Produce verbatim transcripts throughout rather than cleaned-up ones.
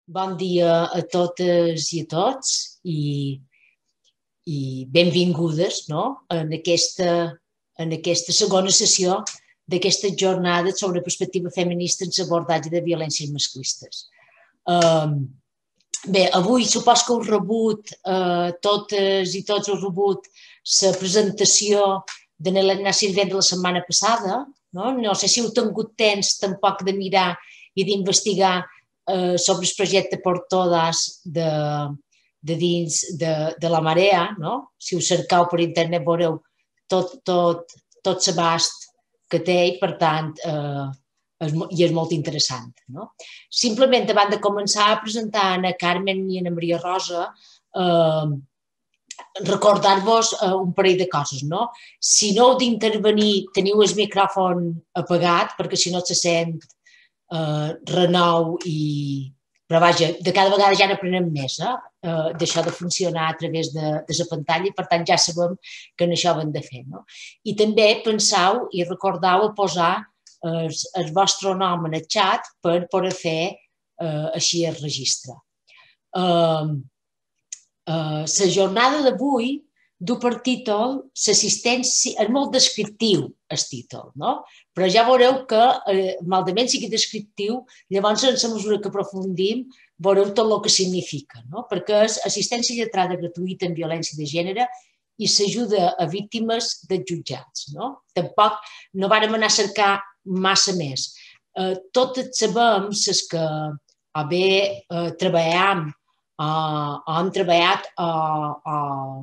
Bon dia a totes i a tots i, i benvingudes, no? en, aquesta, en aquesta segona sessió d'aquesta jornada sobre perspectiva feminista en l'abordatge de violències masclistes. Um, bé, avui supos que heu rebut, uh, totes i tots heu rebut la presentació de l'Helena Sirvent de la setmana passada. No? no sé si heu tingut temps tampoc de mirar i d'investigar Uh, sobre el projecte Por Todas de, de dins de, de la Marea, no? Si us cercau per internet veureu tot, tot, tot l'abast que té i per tant eh, és, i és molt interessant. No? Simplement abans de començar a presentar a Ana Carmen i a Ana Maria Rosa, eh, recordar-vos eh, un parell de coses. No? Si no heu d'intervenir teniu el micròfon apagat perquè si no se sent Uh, renou i... Però vaja, de cada vegada ja n'aprenem més, eh? uh, d'això de funcionar a través de, de la pantalla i per tant ja sabem que en això ho hem de fer. No? I també penseu i recordeu a posar uh, el vostre nom en el xat per poder fer uh, així el registre. Uh, uh, la jornada d'avui du per títol l'assistència, és molt descriptiu el títol, no? Però ja veureu que eh, malament sigui descriptiu, llavors en la mesura que aprofundim veureu tot el que significa, no? Perquè és assistència lletrada gratuïta en violència de gènere i s'ajuda a víctimes dels jutjats, no? Tampoc no vàrem anar a cercar massa més. Eh, totes sabem les que o bé eh, treballem o, o hem treballat o, o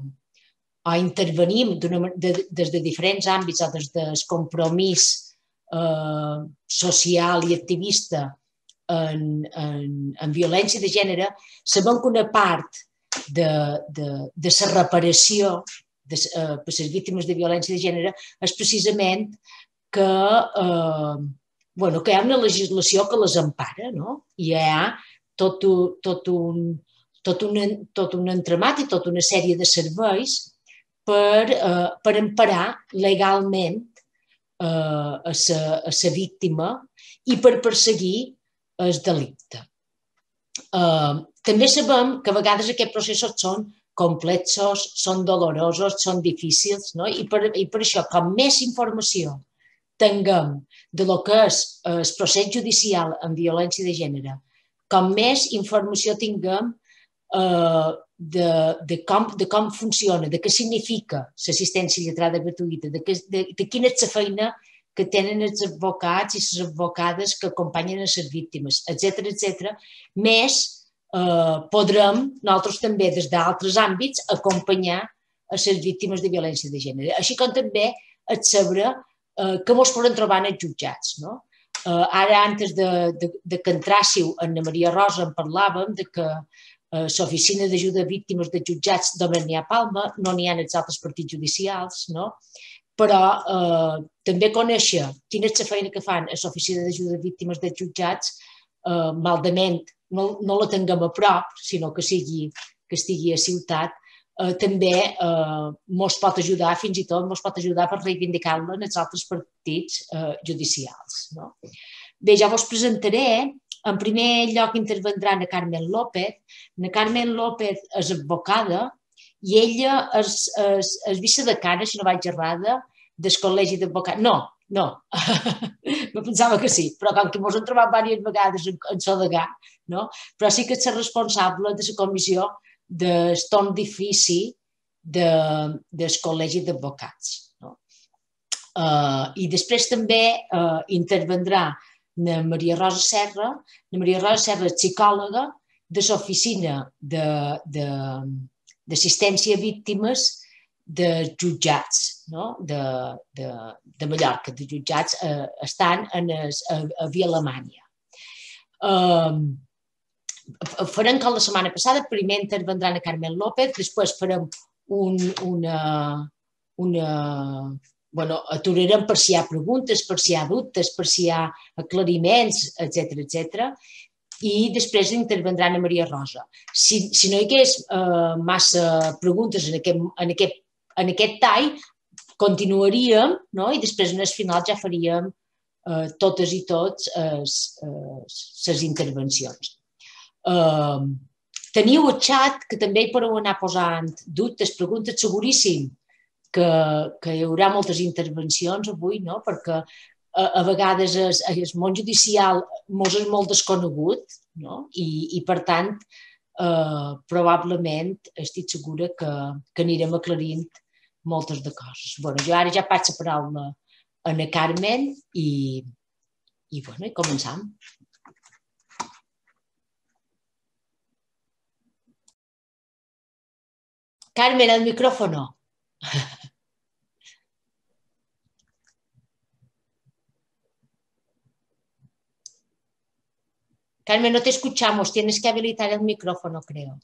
o intervenim de, des de diferents àmbits o des del compromís eh, social i activista en, en, en violència de gènere, sabem que una part de, de, de la reparació de, eh, per les víctimes de violència de gènere és precisament que, eh, bueno, que hi ha una legislació que les empara, no? I hi ha tot, tot, un, tot, un, tot un entramat i tota una sèrie de serveis Per, eh, per emparar legalment eh, a la víctima i per perseguir el delicte. Eh, també sabem que a vegades aquests processos són complexos, són dolorosos, són difícils, no? I, per, i per això, com més informació tinguem de lo que és el procés judicial en violència de gènere, com més informació tinguem eh, De, de, com, de com funciona, de què significa l'assistència lletrada gratuïta, de, que, de, de quina és la feina que tenen els advocats i les advocades que acompanyen a les víctimes, etcètera, etcètera, més eh, podrem nosaltres també des d'altres àmbits acompanyar a les víctimes de violència de gènere. Així com també et saber eh, que mos poden trobar en els jutjats. No? Eh, ara, antes de, de, de que entrássiu, Anna Maria Rosa en parlàvem de que l'Oficina d'Ajuda a Víctimes de Jutjats només n'hi ha a Palma, no n'hi ha en els altres partits judicials, no? Però eh, també conèixer quina és la feina que fan a l'Oficina d'Ajuda a Víctimes de Jutjats, eh, maldament no, no la tinguem a prop, sinó que, sigui, que estigui a ciutat, eh, també eh, mos pot ajudar, fins i tot mos pot ajudar per reivindicar-la en els altres partits eh, judicials. No? Bé, ja vos presentaré. En primer lloc intervendrà na Carmen López. Na Carmen López és advocada i ella és, és, és vicedecana, si no vaig errada, del Col·legi d'Advocats. No, no, me pensava que sí, però com que ens hem trobat diverses vegades en, en Sodegà, no? Però sí que és responsable de la comissió del torn d'ofici de, del Col·legi d'Advocats. No? Uh, I després també uh, intervendrà na Maria Rosa Serra. Na Maria Rosa Serra és psicòloga de l'Oficina d'Assistència a Víctimes de jutjats, no? de, de, de Mallorca, de jutjats eh, estan en es, a, a Via Alemanya. Um, farem com la setmana passada, primer intervendrà na Carmen López, després farem un, una... una Bueno, aturarem per si hi ha preguntes, per si hi ha dubtes, per si hi ha aclariments, etcètera, etcètera. I després intervendrà Ana Maria Rosa. Si, si no hi hagués eh, massa preguntes en aquest, en aquest, en aquest tall, continuaríem, no? I després en el final ja faríem eh, totes i tots les intervencions. Eh, teniu el xat, que també hi podeu anar posant dubtes, preguntes, seguríssim que, que hi haurà moltes intervencions avui, no? Perquè a, a vegades el, el món judicial mos és molt desconegut, no? I, i per tant, eh, probablement estic segura que, que anirem aclarint moltes de coses. Bueno, jo ara ja passo la paraula a la Carmen i, i, bueno, i començam. Carmen, el micrófono. Carmen, no te escuchamos. Tienes que habilitar el micrófono, creo.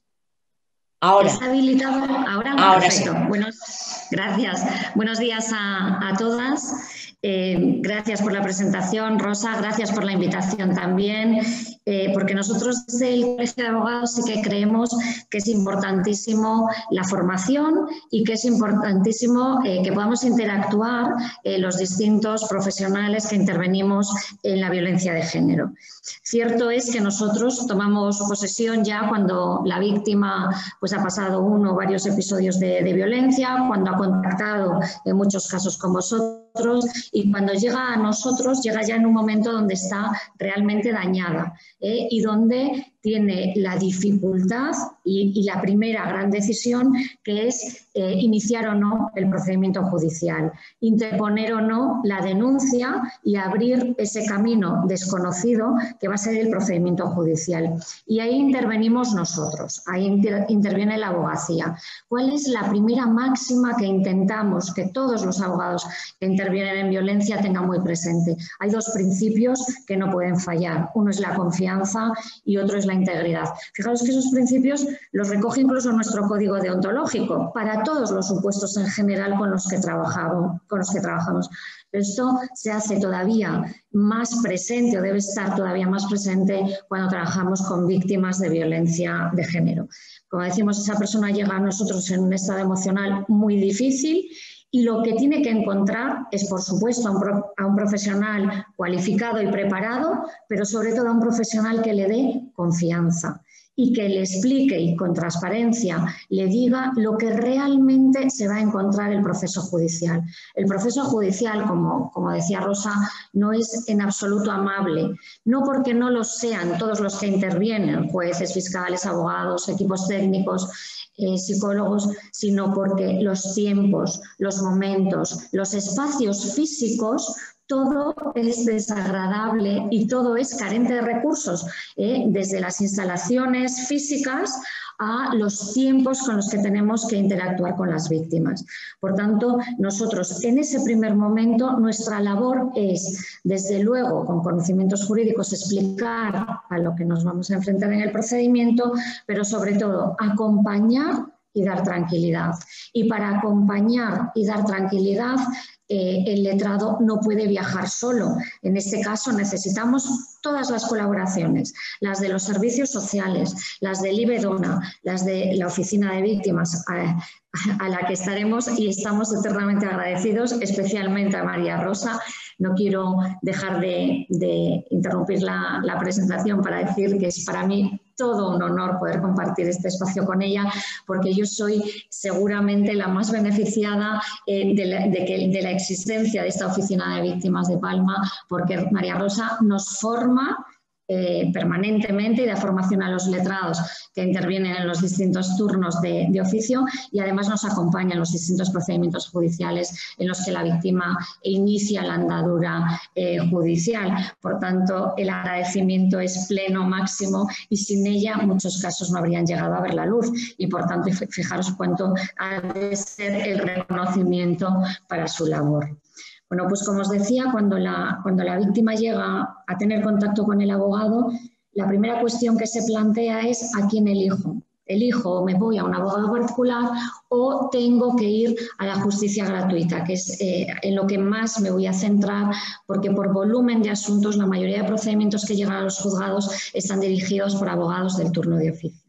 Ahora. ¿Está habilitado ahora? Ahora Perfecto. sí. Buenos, gracias. Buenos días a, a todas. Eh, gracias por la presentación, Rosa. Gracias por la invitación también. Eh, porque nosotros desde el Colegio de Abogados sí que creemos que es importantísimo la formación y que es importantísimo eh, que podamos interactuar eh, los distintos profesionales que intervenimos en la violencia de género. Cierto es que nosotros tomamos posesión ya cuando la víctima pues, ha pasado uno o varios episodios de, de violencia, cuando ha contactado en muchos casos con vosotros y cuando llega a nosotros llega ya en un momento donde está realmente dañada ¿eh? y donde tiene la dificultad y, y la primera gran decisión que es eh, iniciar o no el procedimiento judicial, interponer o no la denuncia y abrir ese camino desconocido que va a ser el procedimiento judicial. Y ahí intervenimos nosotros, ahí inter, interviene la abogacía. ¿Cuál es la primera máxima que intentamos que todos los abogados que intervienen en violencia tengan muy presente? Hay dos principios que no pueden fallar. Uno es la confianza y otro es la integridad. Fijaros que esos principios los recoge incluso nuestro código deontológico para todos los supuestos en general con los que trabajamos. Con los que trabajamos. Pero esto se hace todavía más presente o debe estar todavía más presente cuando trabajamos con víctimas de violencia de género. Como decimos, esa persona llega a nosotros en un estado emocional muy difícil y lo que tiene que encontrar es, por supuesto, a un, pro, a un profesional cualificado y preparado, pero sobre todo a un profesional que le dé confianza y que le explique y con transparencia le diga lo que realmente se va a encontrar el proceso judicial. El proceso judicial, como, como decía Rosa, no es en absoluto amable, no porque no lo sean todos los que intervienen, jueces, fiscales, abogados, equipos técnicos, eh, psicólogos, sino porque los tiempos, los momentos, los espacios físicos, todo es desagradable y todo es carente de recursos, ¿eh? Desde las instalaciones físicas a los tiempos con los que tenemos que interactuar con las víctimas. Por tanto, nosotros en ese primer momento nuestra labor es, desde luego, con conocimientos jurídicos, explicar a lo que nos vamos a enfrentar en el procedimiento, pero sobre todo acompañar y dar tranquilidad. Y para acompañar y dar tranquilidad, Eh, el letrado no puede viajar solo. En este caso necesitamos todas las colaboraciones, las de los servicios sociales, las del IBEDONA, las de la Oficina de Víctimas, a, a la que estaremos y estamos eternamente agradecidos, especialmente a María Rosa. No quiero dejar de, de interrumpir la, la presentación para decir que es para mí todo un honor poder compartir este espacio con ella, porque yo soy seguramente la más beneficiada eh, de, la, de, que, de la existencia de esta Oficina de Víctimas de Palma, porque María Rosa nos forma Eh, permanentemente y da formación a los letrados que intervienen en los distintos turnos de, de oficio y además nos acompaña en los distintos procedimientos judiciales en los que la víctima inicia la andadura eh, judicial. Por tanto, el agradecimiento es pleno, máximo y sin ella muchos casos no habrían llegado a ver la luz y por tanto fijaros cuánto ha de ser el reconocimiento para su labor. Bueno, pues como os decía, cuando la, cuando la víctima llega a tener contacto con el abogado, la primera cuestión que se plantea es ¿a quién elijo? ¿Elijo o me voy a un abogado particular o tengo que ir a la justicia gratuita? Que es eh, en lo que más me voy a centrar, porque por volumen de asuntos la mayoría de procedimientos que llegan a los juzgados están dirigidos por abogados del turno de oficio.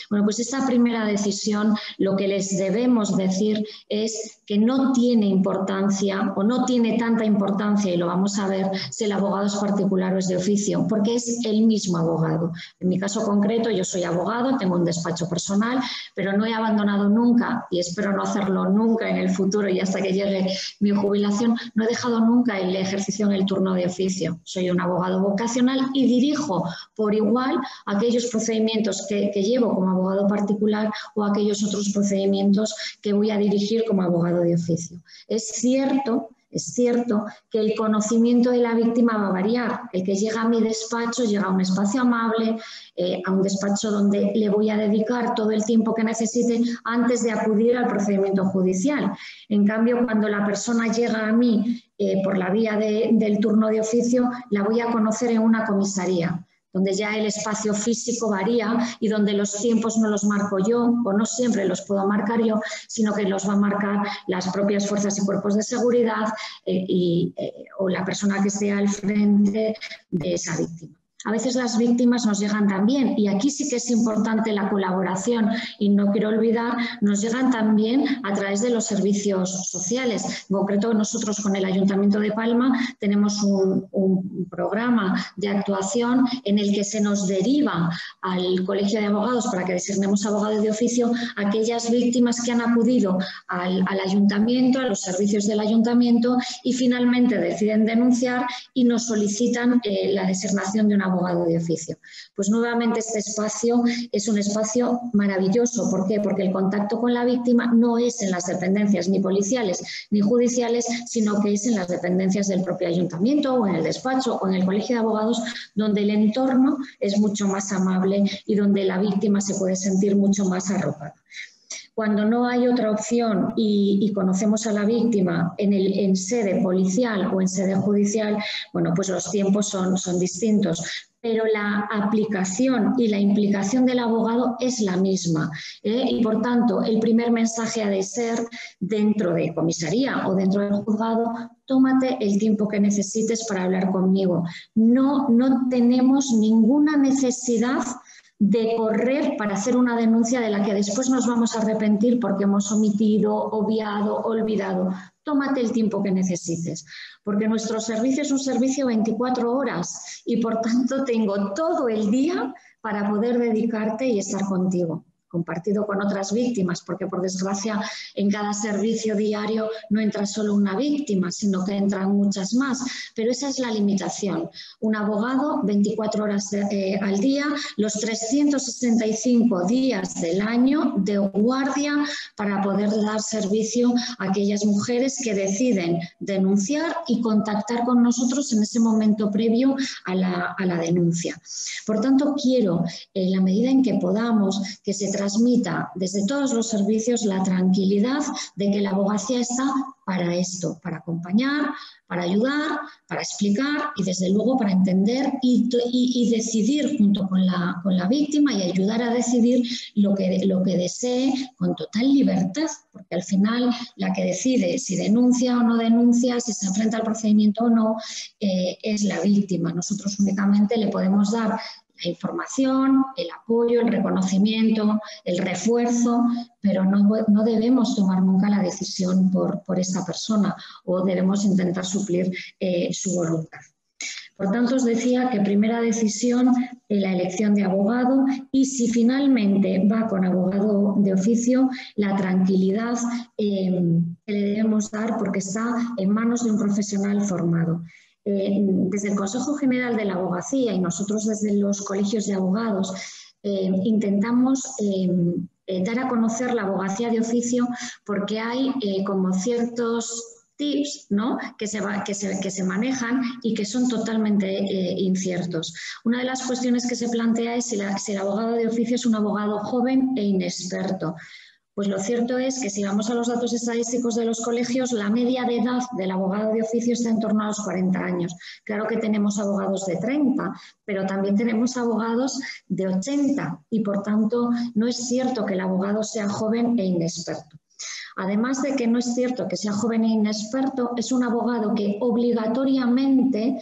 Bueno, pues esta primera decisión lo que les debemos decir es que no tiene importancia o no tiene tanta importancia, y lo vamos a ver, si el abogado es particular o es de oficio, porque es el mismo abogado. En mi caso concreto, yo soy abogado, tengo un despacho personal, pero no he abandonado nunca, y espero no hacerlo nunca en el futuro y hasta que llegue mi jubilación, no he dejado nunca el ejercicio en el turno de oficio. Soy un abogado vocacional y dirijo por igual aquellos procedimientos que, que llevo como abogado particular o aquellos otros procedimientos que voy a dirigir como abogado de oficio. Es cierto, es cierto que el conocimiento de la víctima va a variar. El que llega a mi despacho llega a un espacio amable, eh, a un despacho donde le voy a dedicar todo el tiempo que necesite antes de acudir al procedimiento judicial. En cambio, cuando la persona llega a mí eh, por la vía de, del turno de oficio, la voy a conocer en una comisaría, donde ya el espacio físico varía y donde los tiempos no los marco yo, o no siempre los puedo marcar yo, sino que los va a marcar las propias fuerzas y cuerpos de seguridad eh, y, eh, o la persona que esté al frente de esa víctima. A veces las víctimas nos llegan también, y aquí sí que es importante la colaboración, y no quiero olvidar, nos llegan también a través de los servicios sociales. En concreto, nosotros con el Ayuntamiento de Palma tenemos un, un programa de actuación en el que se nos deriva al Colegio de Abogados para que designemos abogados de oficio a aquellas víctimas que han acudido al, al Ayuntamiento, a los servicios del Ayuntamiento, y finalmente deciden denunciar y nos solicitan eh, la designación de un abogado abogado de oficio. Pues nuevamente este espacio es un espacio maravilloso. ¿Por qué? Porque el contacto con la víctima no es en las dependencias ni policiales ni judiciales, sino que es en las dependencias del propio ayuntamiento o en el despacho o en el colegio de abogados, donde el entorno es mucho más amable y donde la víctima se puede sentir mucho más arropada. Cuando no hay otra opción y, y conocemos a la víctima en, el, en sede policial o en sede judicial, bueno, pues los tiempos son, son distintos, pero la aplicación y la implicación del abogado es la misma, ¿eh? Y por tanto, el primer mensaje ha de ser dentro de comisaría o dentro del juzgado: tómate el tiempo que necesites para hablar conmigo. No, no tenemos ninguna necesidad de correr para hacer una denuncia de la que después nos vamos a arrepentir porque hemos omitido, obviado, olvidado. Tómate el tiempo que necesites, porque nuestro servicio es un servicio veinticuatro horas y por tanto tengo todo el día para poder dedicarte y estar contigo, compartido con otras víctimas, porque por desgracia en cada servicio diario no entra solo una víctima, sino que entran muchas más, pero esa es la limitación. Un abogado veinticuatro horas de, eh, al día, los trescientos sesenta y cinco días del año de guardia para poder dar servicio a aquellas mujeres que deciden denunciar y contactar con nosotros en ese momento previo a la, a la denuncia. Por tanto, quiero, en la medida en que podamos, que se transmita desde todos los servicios la tranquilidad de que la abogacía está para esto, para acompañar, para ayudar, para explicar y desde luego para entender y, y, y decidir junto con la, con la víctima y ayudar a decidir lo que, lo que desee con total libertad, porque al final la que decide si denuncia o no denuncia, si se enfrenta al procedimiento o no, eh, es la víctima. Nosotros únicamente le podemos dar la información, el apoyo, el reconocimiento, el refuerzo, pero no, no debemos tomar nunca la decisión por, por esa persona o debemos intentar suplir eh, su voluntad. Por tanto, os decía que primera decisión en la elección de abogado y si finalmente va con abogado de oficio, la tranquilidad eh, que le debemos dar porque está en manos de un profesional formado. Eh, desde el Consejo General de la Abogacía y nosotros desde los colegios de abogados eh, intentamos eh, eh, dar a conocer la abogacía de oficio porque hay eh, como ciertos tips, ¿no?, que, se va, que, se, que se manejan y que son totalmente eh, inciertos. Una de las cuestiones que se plantea es si, la, si el abogado de oficio es un abogado joven e inexperto. Pues lo cierto es que si vamos a los datos estadísticos de los colegios, la media de edad del abogado de oficio está en torno a los cuarenta años. Claro que tenemos abogados de treinta, pero también tenemos abogados de ochenta y por tanto no es cierto que el abogado sea joven e inexperto. Además de que no es cierto que sea joven e inexperto, es un abogado que obligatoriamente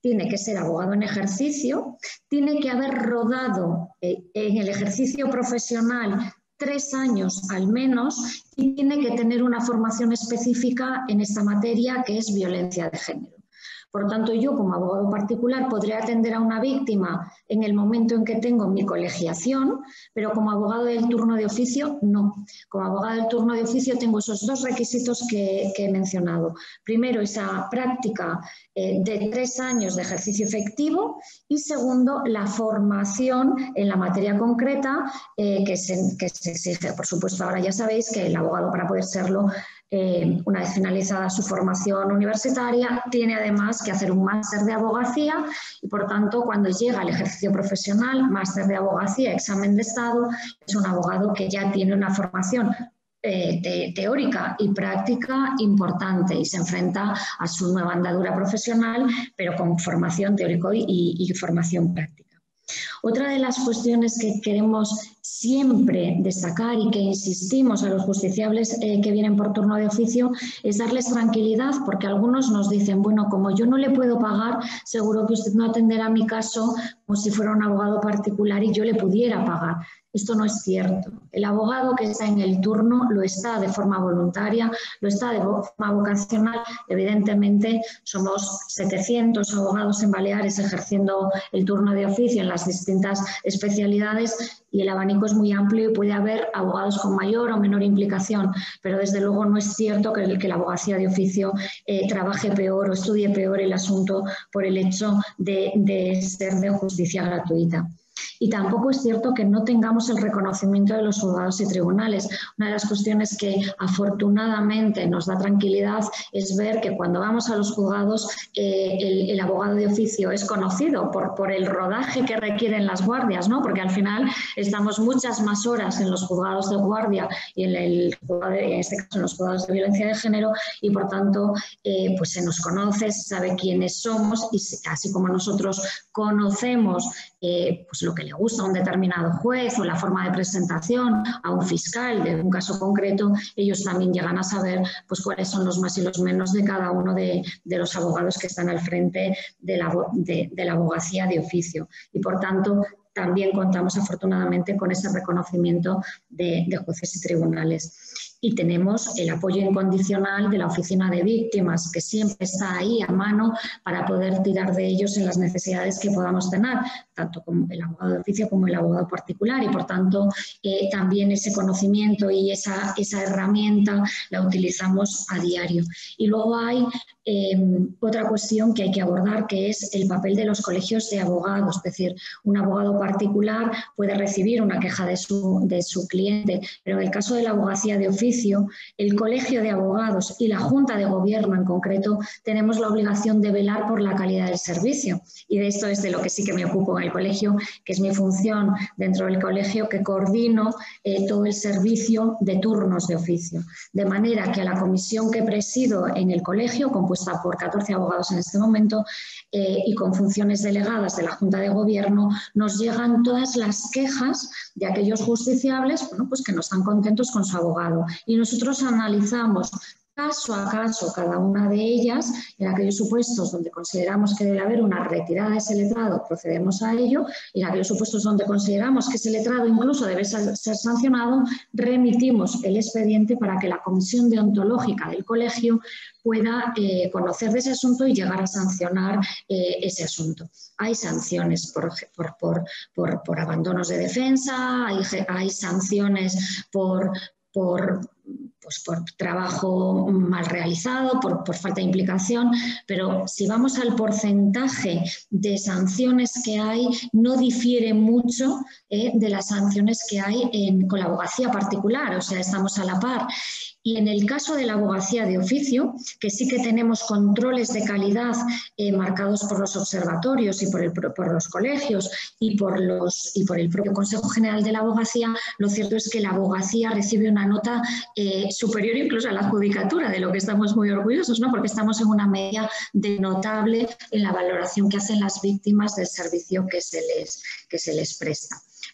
tiene que ser abogado en ejercicio, tiene que haber rodado eh, en el ejercicio profesional tres años al menos y tiene que tener una formación específica en esta materia que es violencia de género. Por tanto, yo como abogado particular podré atender a una víctima en el momento en que tengo mi colegiación, pero como abogado del turno de oficio, no. Como abogado del turno de oficio tengo esos dos requisitos que, que he mencionado. Primero, esa práctica eh, de tres años de ejercicio efectivo y segundo, la formación en la materia concreta eh, que, se, que se exige. Por supuesto, ahora ya sabéis que el abogado, para poder serlo, Eh, una vez finalizada su formación universitaria, tiene además que hacer un máster de abogacía y, por tanto, cuando llega al ejercicio profesional, máster de abogacía, examen de Estado, es un abogado que ya tiene una formación eh, te, teórica y práctica importante y se enfrenta a su nueva andadura profesional, pero con formación teórica y, y, y formación práctica. Otra de las cuestiones que queremos siempre destacar y que insistimos a los justiciables eh, que vienen por turno de oficio es darles tranquilidad, porque algunos nos dicen, bueno, como yo no le puedo pagar, seguro que usted no atenderá mi caso como si fuera un abogado particular y yo le pudiera pagar. Esto no es cierto. El abogado que está en el turno lo está de forma voluntaria, lo está de forma vocacional. Evidentemente, somos setecientos abogados en Baleares ejerciendo el turno de oficio en las distintas especialidades y el abanico es muy amplio y puede haber abogados con mayor o menor implicación, pero desde luego no es cierto que, el, que la abogacía de oficio eh, trabaje peor o estudie peor el asunto por el hecho de, de ser de justicia gratuita. Y tampoco es cierto que no tengamos el reconocimiento de los juzgados y tribunales. Una de las cuestiones que afortunadamente nos da tranquilidad es ver que cuando vamos a los juzgados eh, el, el abogado de oficio es conocido por, por el rodaje que requieren las guardias, ¿no? Porque al final estamos muchas más horas en los juzgados de guardia y en, el, en este caso en los juzgados de violencia de género y por tanto eh, pues se nos conoce, se sabe quiénes somos y así como nosotros conocemos eh, pues lo que le gusta a un determinado juez o la forma de presentación a un fiscal de un caso concreto, ellos también llegan a saber pues, cuáles son los más y los menos de cada uno de, de los abogados que están al frente de la, de, de la abogacía de oficio. Y por tanto, también contamos afortunadamente con ese reconocimiento de, de jueces y tribunales. Y tenemos el apoyo incondicional de la Oficina de Víctimas, que siempre está ahí a mano para poder tirar de ellos en las necesidades que podamos tener, tanto como el abogado de oficio como el abogado particular. Y, por tanto, eh, también ese conocimiento y esa, esa herramienta la utilizamos a diario. Y luego hay eh, otra cuestión que hay que abordar, que es el papel de los colegios de abogados. Es decir, un abogado particular puede recibir una queja de su, de su cliente, pero en el caso de la abogacía de oficio, el Colegio de Abogados y la Junta de Gobierno en concreto tenemos la obligación de velar por la calidad del servicio. Y de esto es de lo que sí que me ocupo en el colegio, que es mi función dentro del colegio, que coordino eh, todo el servicio de turnos de oficio. De manera que a la comisión que presido en el colegio, compuesta por catorce abogados en este momento, eh, y con funciones delegadas de la Junta de Gobierno, nos llegan todas las quejas de aquellos justiciables, bueno, pues que no están contentos con su abogado. Y nosotros analizamos caso a caso cada una de ellas. En aquellos supuestos donde consideramos que debe haber una retirada de ese letrado, procedemos a ello, y en aquellos supuestos donde consideramos que ese letrado incluso debe ser sancionado, remitimos el expediente para que la comisión deontológica del colegio pueda eh, conocer de ese asunto y llegar a sancionar eh, ese asunto. Hay sanciones por, por, por, por, por abandonos de defensa, hay, hay sanciones por, por Pues por trabajo mal realizado, por, por falta de implicación, pero si vamos al porcentaje de sanciones que hay, no difiere mucho eh, de las sanciones que hay en, con la abogacía particular, o sea, estamos a la par. Y en el caso de la abogacía de oficio, que sí que tenemos controles de calidad eh, marcados por los observatorios y por, el, por los colegios y por, los, y por el propio Consejo General de la Abogacía, lo cierto es que la abogacía recibe una nota eh, superior incluso a la judicatura, de lo que estamos muy orgullosos, ¿no? Porque estamos en una media de notable en la valoración que hacen las víctimas del servicio que se les, que se les presta.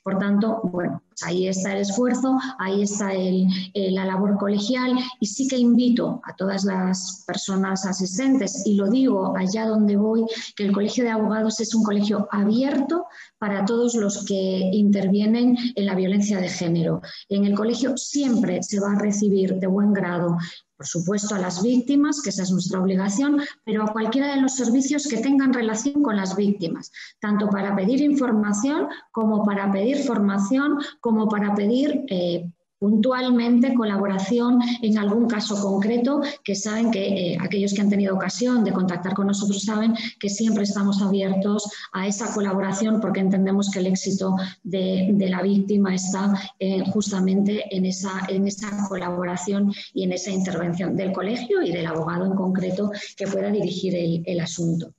Por tanto, bueno, pues ahí está el esfuerzo, ahí está el, el, la labor colegial y sí que invito a todas las personas asistentes, y lo digo allá donde voy, que el Colegio de Abogados es un colegio abierto para todos los que intervienen en la violencia de género. En el colegio siempre se va a recibir de buen grado, por supuesto, a las víctimas, que esa es nuestra obligación, pero a cualquiera de los servicios que tengan relación con las víctimas, tanto para pedir información como para pedir formación, como para pedir eh, puntualmente colaboración en algún caso concreto, que saben que eh, aquellos que han tenido ocasión de contactar con nosotros saben que siempre estamos abiertos a esa colaboración, porque entendemos que el éxito de, de la víctima está eh, justamente en esa, en esa colaboración y en esa intervención del colegio y del abogado en concreto que pueda dirigir el, el asunto.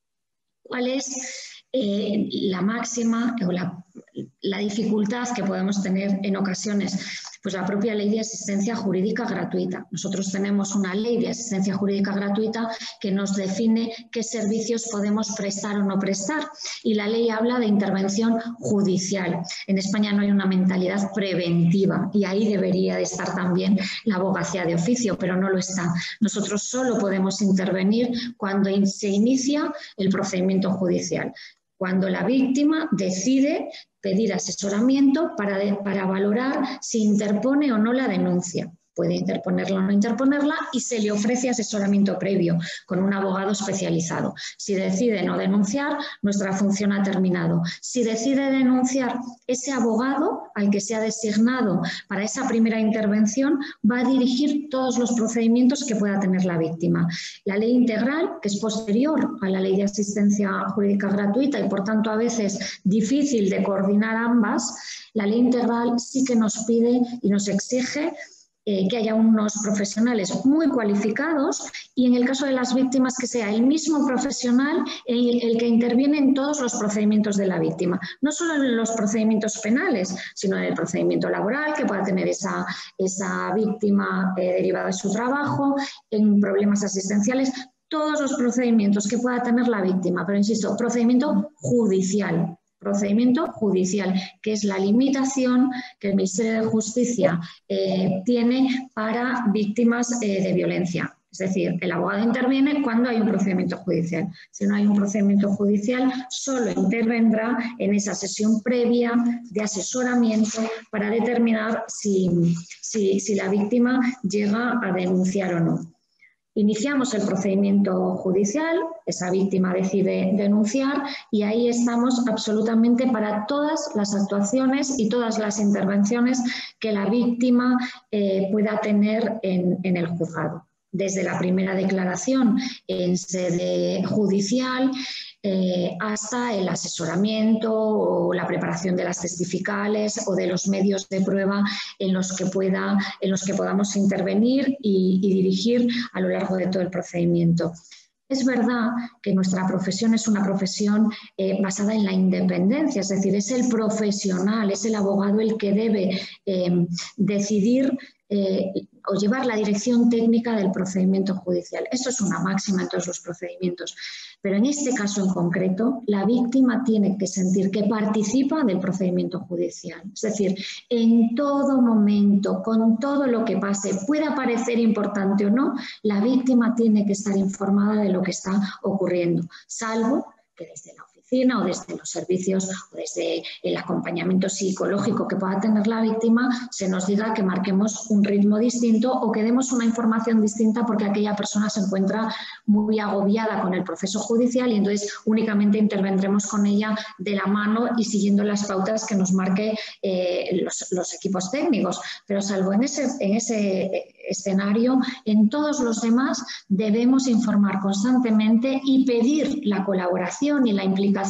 ¿Cuál es eh, la máxima o la, la dificultad que podemos tener en ocasiones? Pues la propia ley de asistencia jurídica gratuita. Nosotros tenemos una ley de asistencia jurídica gratuita que nos define qué servicios podemos prestar o no prestar, y la ley habla de intervención judicial. En España no hay una mentalidad preventiva y ahí debería de estar también la abogacía de oficio, pero no lo está. Nosotros solo podemos intervenir cuando se inicia el procedimiento judicial, cuando la víctima decide pedir asesoramiento para, de, para valorar si interpone o no la denuncia. Puede interponerla o no interponerla y se le ofrece asesoramiento previo con un abogado especializado. Si decide no denunciar, nuestra función ha terminado. Si decide denunciar, ese abogado al que se ha designado para esa primera intervención va a dirigir todos los procedimientos que pueda tener la víctima. La ley integral, que es posterior a la ley de asistencia jurídica gratuita y por tanto a veces difícil de coordinar ambas, la ley integral sí que nos pide y nos exige Eh, que haya unos profesionales muy cualificados y en el caso de las víctimas que sea el mismo profesional el, el que interviene en todos los procedimientos de la víctima, no solo en los procedimientos penales, sino en el procedimiento laboral que pueda tener esa, esa víctima eh, derivada de su trabajo, en problemas asistenciales, todos los procedimientos que pueda tener la víctima, pero insisto, procedimiento judicial. Procedimiento judicial, que es la limitación que el Ministerio de Justicia eh, tiene para víctimas eh, de violencia. Es decir, el abogado interviene cuando hay un procedimiento judicial. Si no hay un procedimiento judicial, solo intervendrá en esa sesión previa de asesoramiento para determinar si, si, si la víctima llega a denunciar o no. Iniciamos el procedimiento judicial, esa víctima decide denunciar y ahí estamos absolutamente para todas las actuaciones y todas las intervenciones que la víctima eh, pueda tener en, en el juzgado. Desde la primera declaración en sede judicial eh, hasta el asesoramiento o la preparación de las testificales o de los medios de prueba en los que, pueda, en los que podamos intervenir y, y dirigir a lo largo de todo el procedimiento. Es verdad que nuestra profesión es una profesión eh, basada en la independencia, es decir, es el profesional, es el abogado el que debe eh, decidir eh, o llevar la dirección técnica del procedimiento judicial. Esto es una máxima en todos los procedimientos, pero en este caso en concreto, la víctima tiene que sentir que participa del procedimiento judicial. Es decir, en todo momento, con todo lo que pase, pueda parecer importante o no, la víctima tiene que estar informada de lo que está ocurriendo, salvo que desde la oficina o desde los servicios o desde el acompañamiento psicológico que pueda tener la víctima se nos diga que marquemos un ritmo distinto o que demos una información distinta porque aquella persona se encuentra muy agobiada con el proceso judicial y entonces únicamente intervendremos con ella de la mano y siguiendo las pautas que nos marque eh, los, los equipos técnicos. Pero salvo en ese, en ese escenario, en todos los demás debemos informar constantemente y pedir la colaboración y la implicación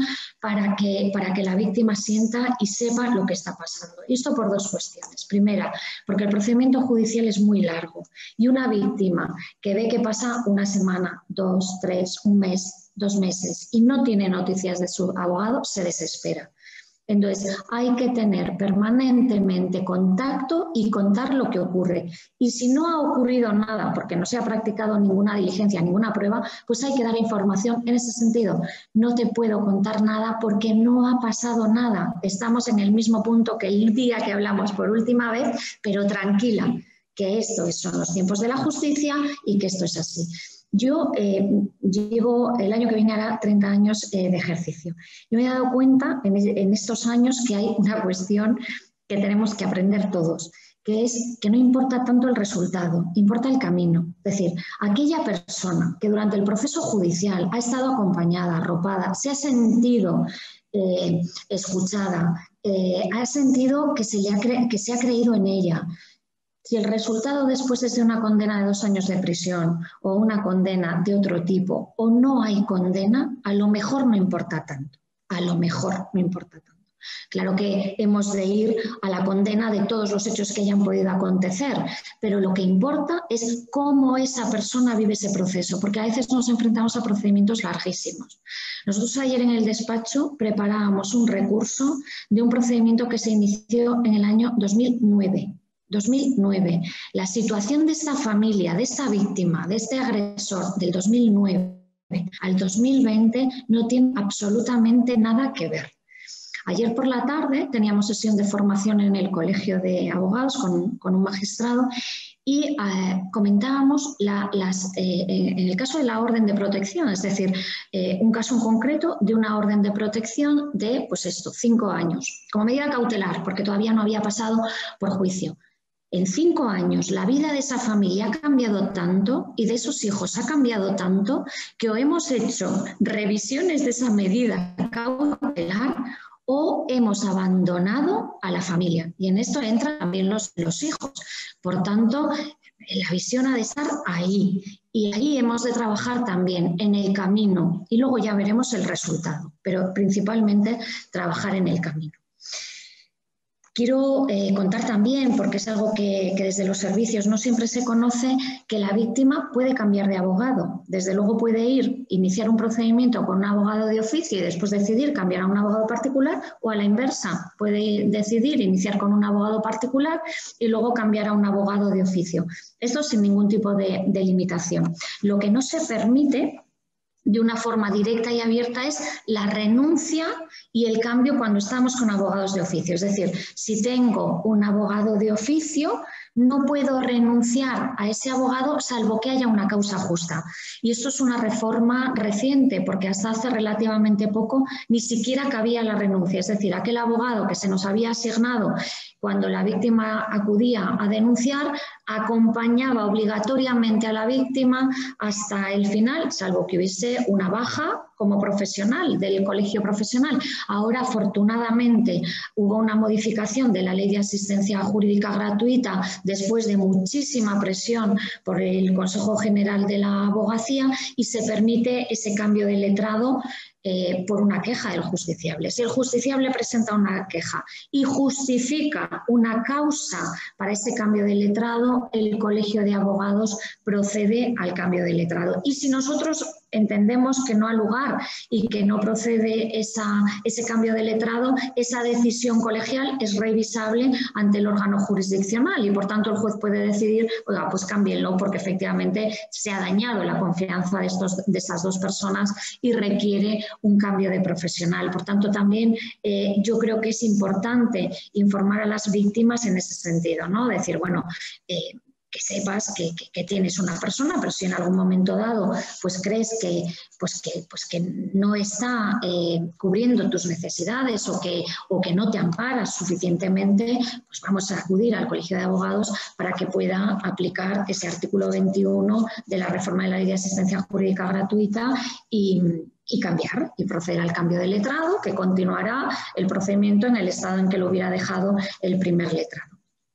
para que, para que la víctima sienta y sepa lo que está pasando. Y esto por dos cuestiones. Primera, porque el procedimiento judicial es muy largo y una víctima que ve que pasa una semana, dos, tres, un mes, dos meses y no tiene noticias de su abogado, se desespera. Entonces, hay que tener permanentemente contacto y contar lo que ocurre. Y si no ha ocurrido nada, porque no se ha practicado ninguna diligencia, ninguna prueba, pues hay que dar información en ese sentido. No te puedo contar nada porque no ha pasado nada. Estamos en el mismo punto que el día que hablamos por última vez, pero tranquila, que esto son los tiempos de la justicia y que esto es así. Yo eh, llevo, el año que viene hará treinta años eh, de ejercicio. Yo me he dado cuenta en, en estos años que hay una cuestión que tenemos que aprender todos, que es que no importa tanto el resultado, importa el camino. Es decir, aquella persona que durante el proceso judicial ha estado acompañada, arropada, se ha sentido eh, escuchada, eh, ha sentido que se, le ha cre- que se ha creído en ella. Si el resultado después es de una condena de dos años de prisión o una condena de otro tipo o no hay condena, a lo mejor no importa tanto, a lo mejor no importa tanto. Claro que hemos de ir a la condena de todos los hechos que hayan podido acontecer, pero lo que importa es cómo esa persona vive ese proceso, porque a veces nos enfrentamos a procedimientos larguísimos. Nosotros ayer en el despacho preparábamos un recurso de un procedimiento que se inició en el año dos mil nueve. dos mil nueve. La situación de esta familia, de esta víctima, de este agresor del dos mil nueve al dos mil veinte no tiene absolutamente nada que ver. Ayer por la tarde teníamos sesión de formación en el Colegio de Abogados con, con un magistrado y eh, comentábamos la, las, eh, en el caso de la orden de protección, es decir, eh, un caso en concreto de una orden de protección de, pues esto, cinco años, como medida cautelar, porque todavía no había pasado por juicio. En cinco años la vida de esa familia ha cambiado tanto y de esos hijos ha cambiado tanto que o hemos hecho revisiones de esa medida cautelar o hemos abandonado a la familia. Y en esto entran también los, los hijos. Por tanto, la visión ha de estar ahí. Y ahí hemos de trabajar también en el camino y luego ya veremos el resultado, pero principalmente trabajar en el camino. Quiero eh, contar también, porque es algo que, que desde los servicios no siempre se conoce, que la víctima puede cambiar de abogado. Desde luego puede ir, iniciar un procedimiento con un abogado de oficio y después decidir cambiar a un abogado particular, o a la inversa, puede decidir iniciar con un abogado particular y luego cambiar a un abogado de oficio. Esto sin ningún tipo de, de limitación. Lo que no se permite de una forma directa y abierta es la renuncia y el cambio cuando estamos con abogados de oficio. Es decir, si tengo un abogado de oficio, no puedo renunciar a ese abogado salvo que haya una causa justa. Y esto es una reforma reciente, porque hasta hace relativamente poco ni siquiera cabía la renuncia. Es decir, aquel abogado que se nos había asignado cuando la víctima acudía a denunciar, acompañaba obligatoriamente a la víctima hasta el final, salvo que hubiese una baja como profesional del colegio profesional. Ahora, afortunadamente, hubo una modificación de la Ley de Asistencia Jurídica Gratuita después de muchísima presión por el Consejo General de la Abogacía y se permite ese cambio de letrado eh, por una queja del justiciable. Si el justiciable presenta una queja y justifica una causa para ese cambio de letrado, el Colegio de Abogados procede al cambio de letrado. Y si nosotros entendemos que no ha lugar y que no procede esa, ese cambio de letrado, esa decisión colegial es revisable ante el órgano jurisdiccional y por tanto el juez puede decidir, oiga, pues cámbienlo porque efectivamente se ha dañado la confianza de, estos, de esas dos personas y requiere un cambio de profesional. Por tanto, también eh, yo creo que es importante informar a las víctimas en ese sentido, ¿no? Decir, bueno, eh, que sepas que, que, que tienes una persona, pero si en algún momento dado pues crees que, pues que, pues que no está eh, cubriendo tus necesidades o que, o que no te amparas suficientemente, pues vamos a acudir al Colegio de Abogados para que pueda aplicar ese artículo veintiuno de la reforma de la Ley de Asistencia Jurídica Gratuita y, y cambiar y proceder al cambio de letrado, que continuará el procedimiento en el estado en que lo hubiera dejado el primer letrado.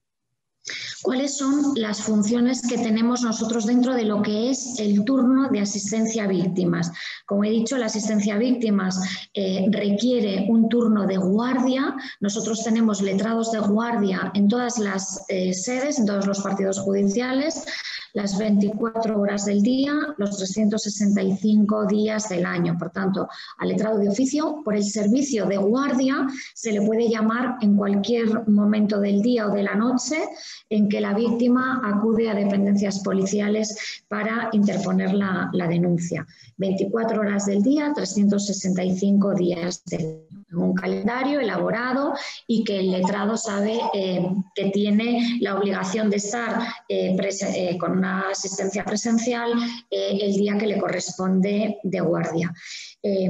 ¿Cuáles son las funciones que tenemos nosotros dentro de lo que es el turno de asistencia a víctimas? Como he dicho, la asistencia a víctimas eh, requiere un turno de guardia. Nosotros tenemos letrados de guardia en todas las eh, sedes, en todos los partidos judiciales. las veinticuatro horas del día, los trescientos sesenta y cinco días del año. Por tanto, al letrado de oficio, por el servicio de guardia, se le puede llamar en cualquier momento del día o de la noche en que la víctima acude a dependencias policiales para interponer la, la denuncia. veinticuatro horas del día, trescientos sesenta y cinco días del año. Un calendario elaborado y que el letrado sabe eh, que tiene la obligación de estar eh, eh, con una asistencia presencial eh, el día que le corresponde de guardia. Eh,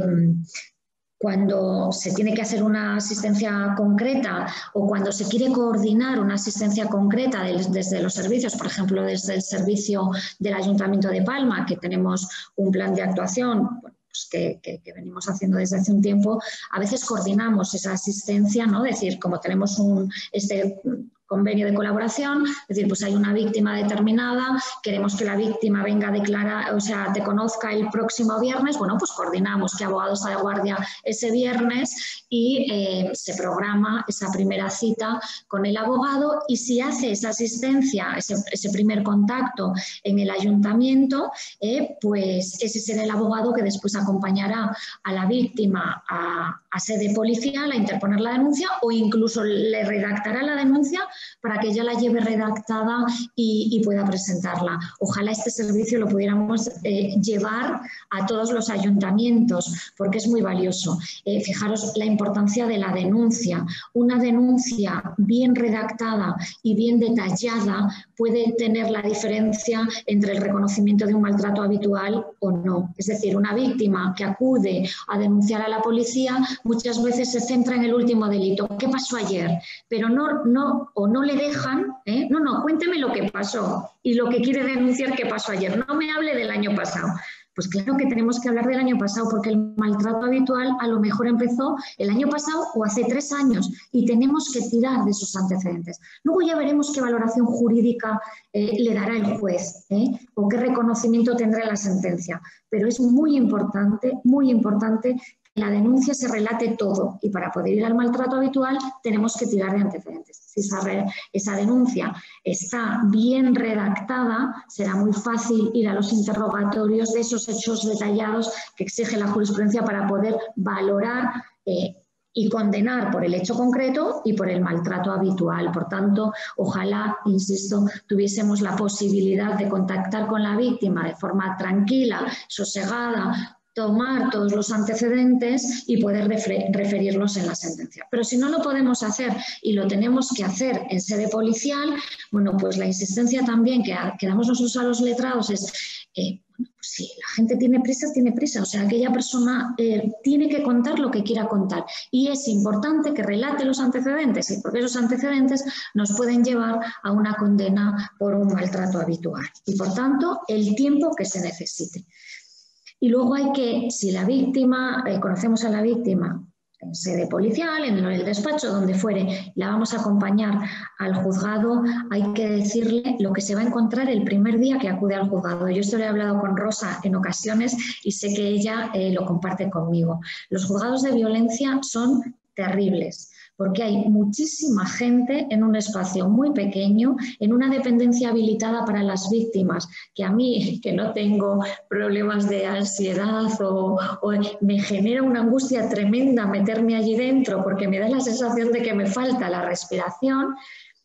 Cuando se tiene que hacer una asistencia concreta o cuando se quiere coordinar una asistencia concreta desde los servicios, por ejemplo, desde el servicio del Ayuntamiento de Palma, que tenemos un plan de actuación pues que, que, que venimos haciendo desde hace un tiempo, a veces coordinamos esa asistencia, ¿no? Es decir, como tenemos un, este convenio de colaboración, es decir, pues hay una víctima determinada, queremos que la víctima venga a declarar, o sea, te conozca el próximo viernes, bueno, pues coordinamos qué abogado está de guardia ese viernes y eh, se programa esa primera cita con el abogado y si hace esa asistencia, ese, ese primer contacto en el ayuntamiento, eh, pues ese será el abogado que después acompañará a la víctima a, a sede policial a interponer la denuncia o incluso le redactará la denuncia para que ella la lleve redactada y, y pueda presentarla. Ojalá este servicio lo pudiéramos eh, llevar a todos los ayuntamientos porque es muy valioso. Eh, fijaros la importancia de la denuncia. Una denuncia bien redactada y bien detallada puede tener la diferencia entre el reconocimiento de un maltrato habitual o no. Es decir, una víctima que acude a denunciar a la policía muchas veces se centra en el último delito. ¿Qué pasó ayer? Pero no, no, o no le dejan, ¿eh? no, no, cuénteme lo que pasó y lo que quiere denunciar que pasó ayer. No me hable del año pasado. Pues claro que tenemos que hablar del año pasado porque el maltrato habitual a lo mejor empezó el año pasado o hace tres años y tenemos que tirar de sus antecedentes. Luego ya veremos qué valoración jurídica eh, le dará el juez ¿eh? o qué reconocimiento tendrá la sentencia. Pero es muy importante, muy importante que la denuncia se relate todo y para poder ir al maltrato habitual tenemos que tirar de antecedentes. Si esa, esa denuncia está bien redactada, será muy fácil ir a los interrogatorios de esos hechos detallados que exige la jurisprudencia para poder valorar eh, y condenar por el hecho concreto y por el maltrato habitual. Por tanto, ojalá, insisto, tuviésemos la posibilidad de contactar con la víctima de forma tranquila, sosegada, tomar todos los antecedentes y poder referirlos en la sentencia. Pero si no lo podemos hacer y lo tenemos que hacer en sede policial, bueno, pues la insistencia también que, que damos nosotros a los letrados es, eh, bueno, pues si la gente tiene prisa, tiene prisa, o sea, aquella persona eh, tiene que contar lo que quiera contar y es importante que relate los antecedentes, porque esos antecedentes nos pueden llevar a una condena por un maltrato habitual y, por tanto, el tiempo que se necesite. Y luego hay que, si la víctima, eh, conocemos a la víctima en sede policial, en el despacho, donde fuere, la vamos a acompañar al juzgado, hay que decirle lo que se va a encontrar el primer día que acude al juzgado. Yo esto lo he hablado con Rosa en ocasiones y sé que ella eh, lo comparte conmigo. Los juzgados de violencia son terribles, porque hay muchísima gente en un espacio muy pequeño, en una dependencia habilitada para las víctimas, que a mí, que no tengo problemas de ansiedad o, o me genera una angustia tremenda meterme allí dentro porque me da la sensación de que me falta la respiración.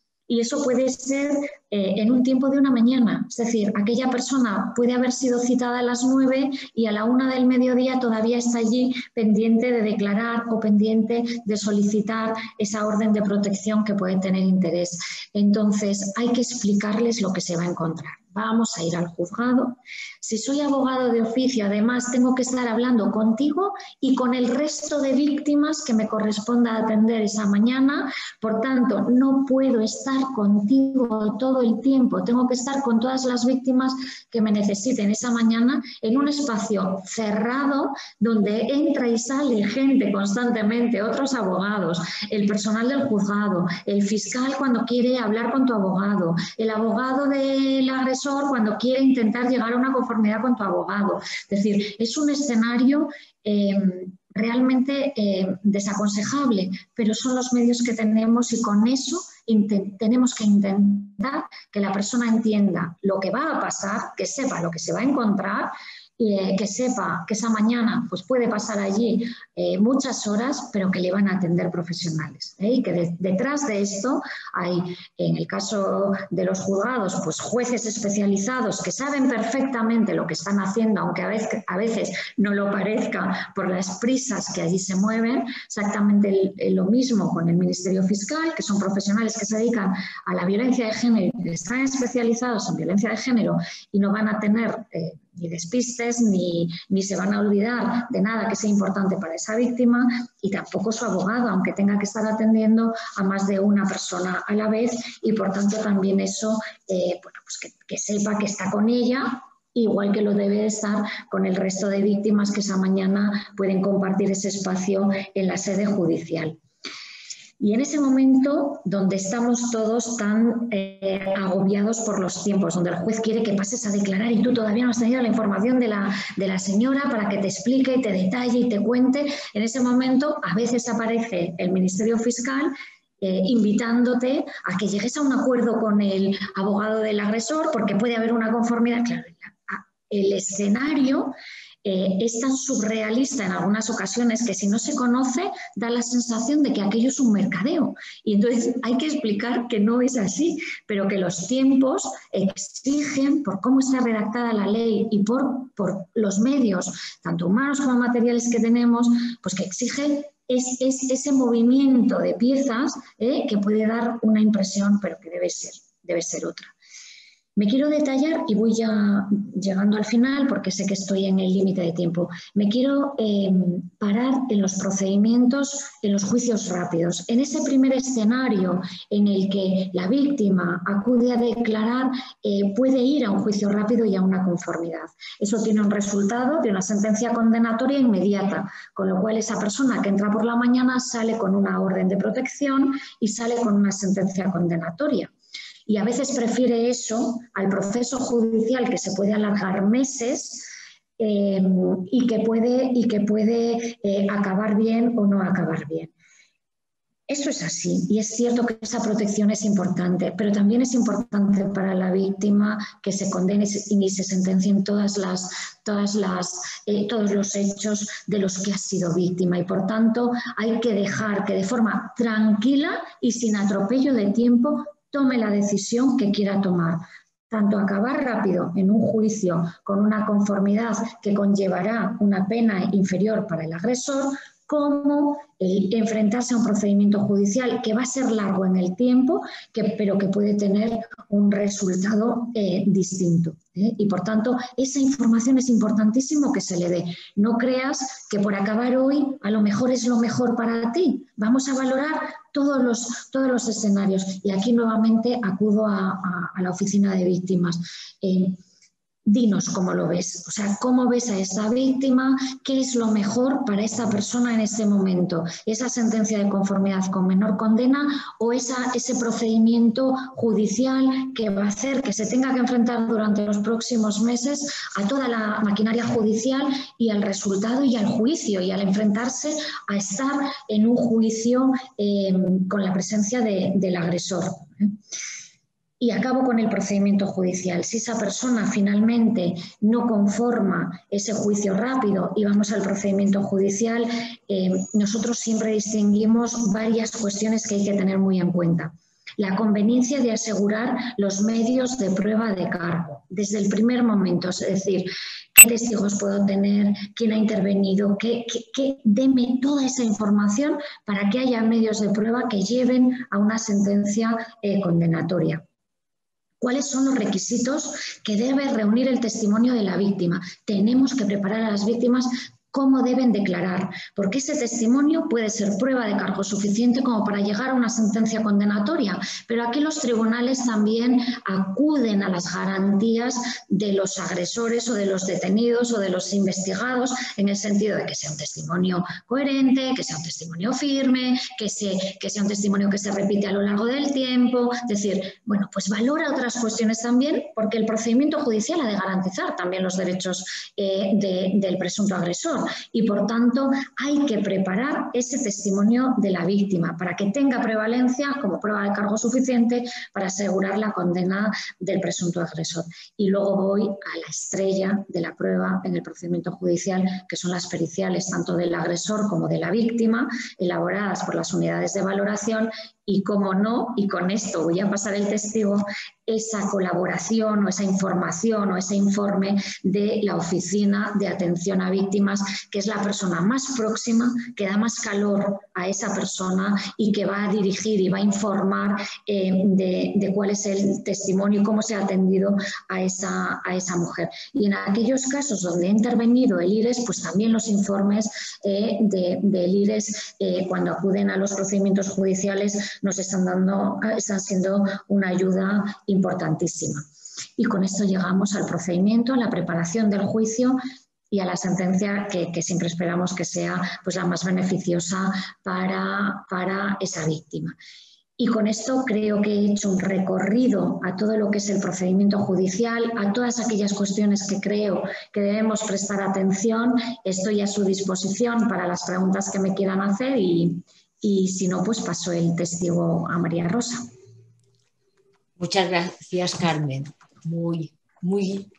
Y eso puede ser eh, en un tiempo de una mañana. Es decir, aquella persona puede haber sido citada a las nueve y a la una del mediodía todavía está allí pendiente de declarar o pendiente de solicitar esa orden de protección que puede tener interés. Entonces, hay que explicarles lo que se va a encontrar. Vamos a ir al juzgado. Si soy abogado de oficio, además, tengo que estar hablando contigo y con el resto de víctimas que me corresponda atender esa mañana. Por tanto, no puedo estar contigo todo el tiempo. Tengo que estar con todas las víctimas que me necesiten esa mañana en un espacio cerrado donde entra y sale gente constantemente, otros abogados, el personal del juzgado, el fiscal cuando quiere hablar con tu abogado, el abogado del agresor cuando quiere intentar llegar a una conformidad con tu abogado. Es decir, es un escenario eh, realmente eh, desaconsejable, pero son los medios que tenemos y con eso tenemos que intentar que la persona entienda lo que va a pasar, que sepa lo que se va a encontrar, eh, que sepa que esa mañana pues, puede pasar allí eh, muchas horas, pero que le van a atender profesionales. ¿eh? Y que de, detrás de esto hay, en el caso de los juzgados, pues jueces especializados que saben perfectamente lo que están haciendo, aunque a veces, a veces no lo parezca por las prisas que allí se mueven. Exactamente el, el, lo mismo con el Ministerio Fiscal, que son profesionales que se dedican a la violencia de género, que están especializados en violencia de género y no van a tener eh, ni despistes, ni, ni se van a olvidar de nada que sea importante para esa víctima, y tampoco su abogado, aunque tenga que estar atendiendo a más de una persona a la vez, y por tanto también eso, eh, bueno, pues que, que sepa que está con ella, igual que lo debe estar con el resto de víctimas que esa mañana pueden compartir ese espacio en la sede judicial. Y en ese momento donde estamos todos tan eh, agobiados por los tiempos, donde el juez quiere que pases a declarar y tú todavía no has tenido la información de la, de la señora para que te explique y te detalle y te cuente, en ese momento a veces aparece el Ministerio Fiscal eh, invitándote a que llegues a un acuerdo con el abogado del agresor porque puede haber una conformidad. Claro, el escenario Eh, es tan surrealista en algunas ocasiones que si no se conoce da la sensación de que aquello es un mercadeo, y entonces hay que explicar que no es así, pero que los tiempos exigen, por cómo está redactada la ley y por, por los medios, tanto humanos como materiales que tenemos, pues que exigen es, es ese movimiento de piezas eh, que puede dar una impresión, pero que debe ser, debe ser otra. Me quiero detallar y voy ya llegando al final porque sé que estoy en el límite de tiempo. Me quiero eh, parar en los procedimientos, en los juicios rápidos. En ese primer escenario en el que la víctima acude a declarar, eh, puede ir a un juicio rápido y a una conformidad. Eso tiene un resultado de una sentencia condenatoria inmediata, con lo cual esa persona que entra por la mañana sale con una orden de protección y sale con una sentencia condenatoria. Y a veces prefiere eso al proceso judicial que se puede alargar meses eh, y que puede, y que puede eh, acabar bien o no acabar bien. Eso es así y es cierto que esa protección es importante, pero también es importante para la víctima que se condene y se sentencien todas las, todas las, eh, todos los hechos de los que ha sido víctima, y por tanto hay que dejar que de forma tranquila y sin atropello de tiempo tome la decisión que quiera tomar, tanto acabar rápido en un juicio con una conformidad que conllevará una pena inferior para el agresor, como el enfrentarse a un procedimiento judicial que va a ser largo en el tiempo, que, pero que puede tener un resultado eh, distinto. ¿eh? Y por tanto, esa información es importantísimo que se le dé. No creas que por acabar hoy a lo mejor es lo mejor para ti. Vamos a valorar todos los, todos los escenarios. Y aquí nuevamente acudo a, a, a la oficina de víctimas. Eh, Dinos cómo lo ves, o sea, cómo ves a esta víctima, qué es lo mejor para esta persona en este momento, esa sentencia de conformidad con menor condena o esa, ese procedimiento judicial que va a hacer que se tenga que enfrentar durante los próximos meses a toda la maquinaria judicial y al resultado y al juicio, y al enfrentarse a estar en un juicio eh, con la presencia de, del agresor. Y acabo con el procedimiento judicial. Si esa persona finalmente no conforma ese juicio rápido y vamos al procedimiento judicial, eh, nosotros siempre distinguimos varias cuestiones que hay que tener muy en cuenta. La conveniencia de asegurar los medios de prueba de cargo desde el primer momento, es decir, qué testigos puedo tener, quién ha intervenido, que, que, que deme toda esa información para que haya medios de prueba que lleven a una sentencia eh, condenatoria. ¿Cuáles son los requisitos que debe reunir el testimonio de la víctima? Tenemos que preparar a las víctimas cómo deben declarar, porque ese testimonio puede ser prueba de cargo suficiente como para llegar a una sentencia condenatoria, pero aquí los tribunales también acuden a las garantías de los agresores o de los detenidos o de los investigados, en el sentido de que sea un testimonio coherente, que sea un testimonio firme, que, se, que sea un testimonio que se repite a lo largo del tiempo. Es decir, bueno, pues valora otras cuestiones también, porque el procedimiento judicial ha de garantizar también los derechos eh, de, del presunto agresor. agresor y, por tanto, hay que preparar ese testimonio de la víctima para que tenga prevalencia como prueba de cargo suficiente para asegurar la condena del presunto agresor. Y luego voy a la estrella de la prueba en el procedimiento judicial, que son las periciales tanto del agresor como de la víctima, elaboradas por las unidades de valoración y, como no, y con esto voy a pasar el testigo, esa colaboración o esa información o ese informe de la Oficina de Atención a Víctimas, que es la persona más próxima, que da más calor a esa persona y que va a dirigir y va a informar eh, de, de cuál es el testimonio y cómo se ha atendido a esa, a esa mujer. Y en aquellos casos donde ha intervenido el I R E S, pues también los informes eh, de, del I R E S eh, cuando acuden a los procedimientos judiciales nos están dando, están siendo una ayuda importantísima. Y con esto llegamos al procedimiento, a la preparación del juicio y a la sentencia que, que siempre esperamos que sea pues, la más beneficiosa para, para esa víctima. Y con esto creo que he hecho un recorrido a todo lo que es el procedimiento judicial, a todas aquellas cuestiones que creo que debemos prestar atención. Estoy a su disposición para las preguntas que me quieran hacer y, y si no, pues paso el testigo a María Rosa. Muchas gracias, Carmen. Muy, muy,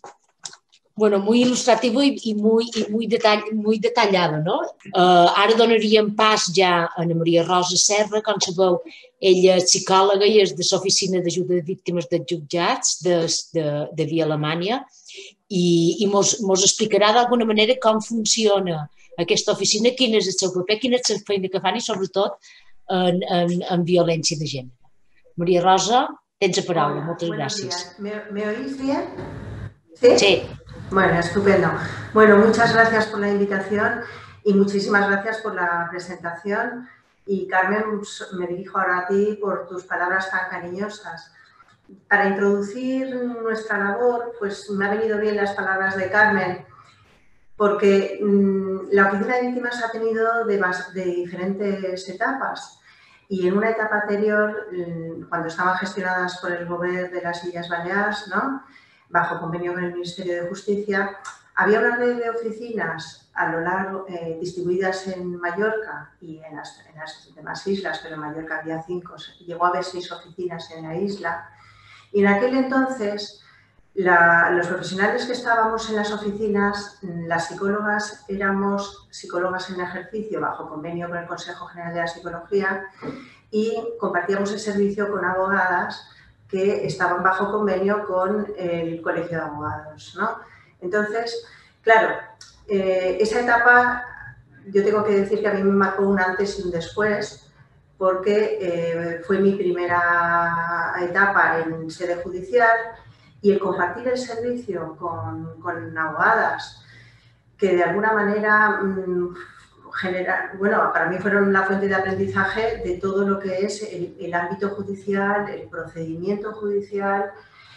bueno, muy il·lustratiu i, i, muy, i muy, detall, muy detallado, no? Uh, ara donaríem pas ja a Ana Maria Rosa Serra. Com sabeu, ella és psicòloga i és de l'Oficina d'Ajuda de Víctimes dels Jutjats de, de, de Via Alemanya i, i mos, mos explicarà d'alguna manera com funciona aquesta oficina, quin és el seu paper, quina és la feina que fan i sobretot en, en, en violència de gènere. María Rosa, tens la palabra. Hola, muchas buenos gracias. ¿Me, ¿Me oís bien? ¿Sí? Sí. Bueno, estupendo. Bueno, muchas gracias por la invitación y muchísimas gracias por la presentación. Y Carmen, me dirijo ahora a ti por tus palabras tan cariñosas. Para introducir nuestra labor, pues me ha venido bien las palabras de Carmen, porque mmm, la Oficina de Víctimas ha tenido de, de diferentes etapas. Y en una etapa anterior, cuando estaban gestionadas por el Gobierno de las Illes Balears, ¿no?, bajo convenio con el Ministerio de Justicia, había una red de oficinas a lo largo, eh, distribuidas en Mallorca y en las, en las demás islas, pero en Mallorca había cinco, llegó a haber seis oficinas en la isla. Y en aquel entonces, la, los profesionales que estábamos en las oficinas, las psicólogas, éramos psicólogas en ejercicio bajo convenio con el Consejo General de la Psicología y compartíamos el servicio con abogadas que estaban bajo convenio con el Colegio de Abogados, ¿no? Entonces, claro, eh, esa etapa yo tengo que decir que a mí me marcó un antes y un después, porque eh, fue mi primera etapa en sede judicial y el compartir el servicio con, con abogadas que de alguna manera mmm, genera, bueno, para mí fueron la fuente de aprendizaje de todo lo que es el, el ámbito judicial, el procedimiento judicial,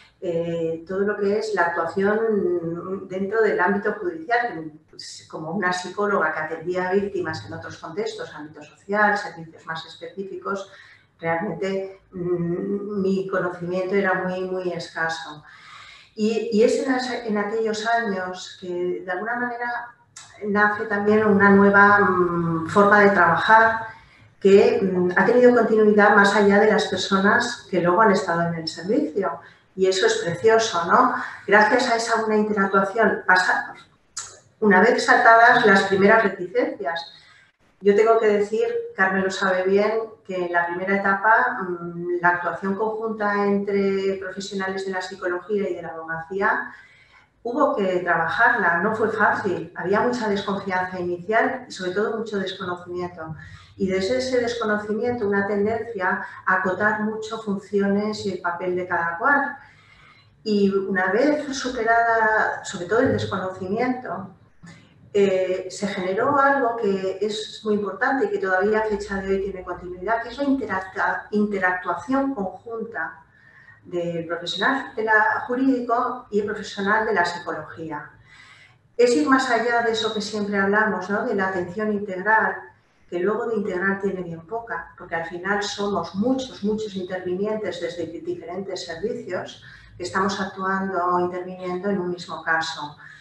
eh, todo lo que es la actuación dentro del ámbito judicial, pues, como una psicóloga que atendía a víctimas en otros contextos, ámbito social, servicios más específicos, realmente mmm, mi conocimiento era muy, muy escaso. Y, y es en, en aquellos años que de alguna manera nace también una nueva mmm, forma de trabajar que mmm, ha tenido continuidad más allá de las personas que luego han estado en el servicio. Y eso es precioso, ¿no? Gracias a esa una interactuación, pasa, una vez saltadas las primeras reticencias. Yo tengo que decir, Carmen lo sabe bien, que en la primera etapa mmm, la actuación conjunta entre profesionales de la psicología y de la abogacía hubo que trabajarla, no fue fácil, había mucha desconfianza inicial y sobre todo mucho desconocimiento. Y desde ese desconocimiento una tendencia a acotar mucho funciones y el papel de cada cual. Y una vez superada, sobre todo el desconocimiento, eh, se generó algo que es muy importante y que todavía a fecha de hoy tiene continuidad, que es la interactua- interactuación conjunta del profesional de la jurídico y el profesional de la psicología. Es ir más allá de eso que siempre hablamos, ¿no?, de la atención integral, que luego de integral tiene bien poca, porque al final somos muchos, muchos intervinientes desde diferentes servicios que estamos actuando o interviniendo en un mismo caso.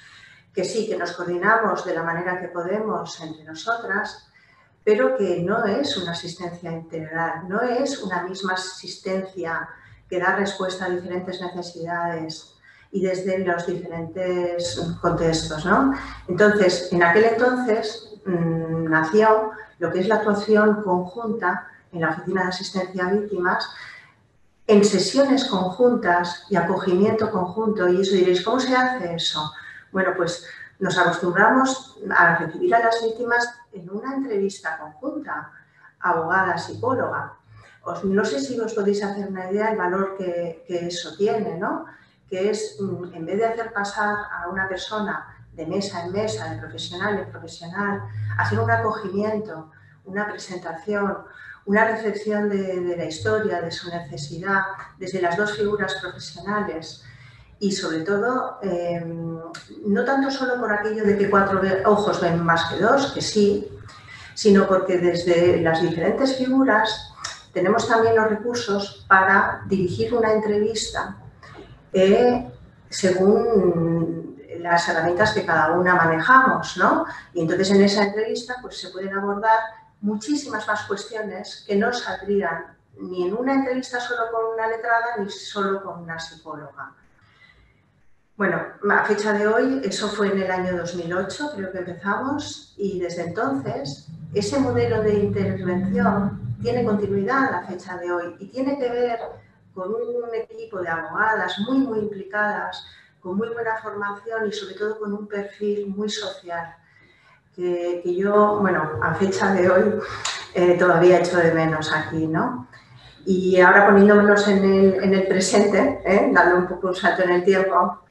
que sí, que nos coordinamos de la manera que podemos entre nosotras, pero que no es una asistencia integral, no es una misma asistencia que da respuesta a diferentes necesidades y desde los diferentes contextos, ¿no? Entonces, en aquel entonces mmm, nació lo que es la actuación conjunta en la Oficina de Asistencia a Víctimas, en sesiones conjuntas y acogimiento conjunto. Y eso diréis, ¿cómo se hace eso? Bueno, pues nos acostumbramos a recibir a las víctimas en una entrevista conjunta, abogada, psicóloga. Os, no sé si os podéis hacer una idea del valor que, que eso tiene, ¿no? Que es, en vez de hacer pasar a una persona de mesa en mesa, de profesional en profesional, hacer un acogimiento, una presentación, una recepción de, de la historia, de su necesidad, desde las dos figuras profesionales y sobre todo, eh, no tanto solo por aquello de que cuatro ojos ven más que dos, que sí, sino porque desde las diferentes figuras tenemos también los recursos para dirigir una entrevista eh, según las herramientas que cada una manejamos, ¿no? Y entonces en esa entrevista pues, se pueden abordar muchísimas más cuestiones que no saldrían ni en una entrevista solo con una letrada ni solo con una psicóloga. Bueno, a fecha de hoy, eso fue en el año dos mil ocho, creo que empezamos, y desde entonces ese modelo de intervención tiene continuidad a la fecha de hoy y tiene que ver con un equipo de abogadas muy, muy implicadas, con muy buena formación y sobre todo con un perfil muy social. Que, que yo, bueno, a fecha de hoy eh, todavía echo de menos aquí, ¿no? Y ahora poniéndonos en el, en el presente, ¿eh? Dando un poco un salto en el tiempo,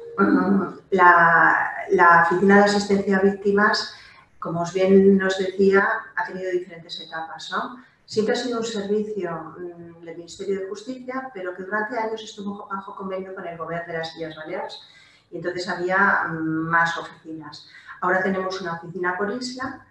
la, la Oficina de Asistencia a Víctimas, como os bien nos decía, ha tenido diferentes etapas, ¿no? Siempre ha sido un servicio mmm, del Ministerio de Justicia, pero que durante años estuvo bajo convenio con el Gobierno de las Illes Balears y entonces había mmm, más oficinas. Ahora tenemos una oficina por isla.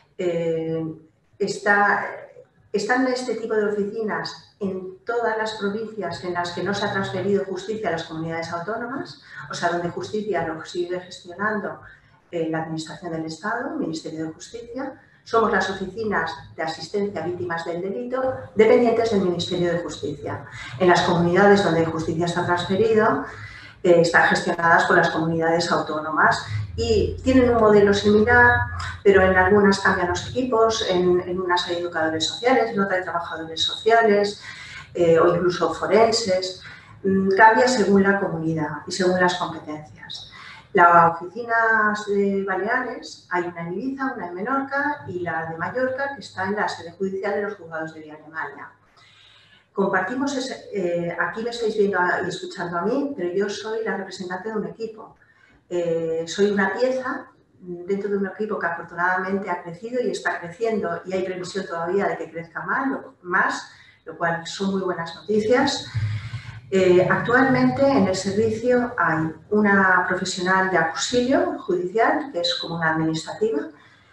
Eh, está, están este tipo de oficinas en todas las provincias en las que no se ha transferido justicia a las comunidades autónomas, o sea, donde justicia lo sigue gestionando eh, la Administración del Estado, el Ministerio de Justicia. Somos las oficinas de asistencia a víctimas del delito dependientes del Ministerio de Justicia. En las comunidades donde justicia está transferido, eh, están gestionadas por las comunidades autónomas y tienen un modelo similar, pero en algunas cambian los equipos, en, en unas hay educadores sociales, en otras hay trabajadores sociales eh, o incluso forenses. Cambia según la comunidad y según las competencias. Las oficinas de Baleares, hay una en Ibiza, una en Menorca y la de Mallorca, que está en la sede judicial de los juzgados de Vía Alemania. Compartimos, ese, eh, aquí me estáis viendo y escuchando a mí, pero yo soy la representante de un equipo. Eh, soy una pieza dentro de un equipo que afortunadamente ha crecido y está creciendo y hay previsión todavía de que crezca más, lo, más, lo cual son muy buenas noticias. Eh, actualmente en el servicio hay una profesional de auxilio judicial, que es como una administrativa,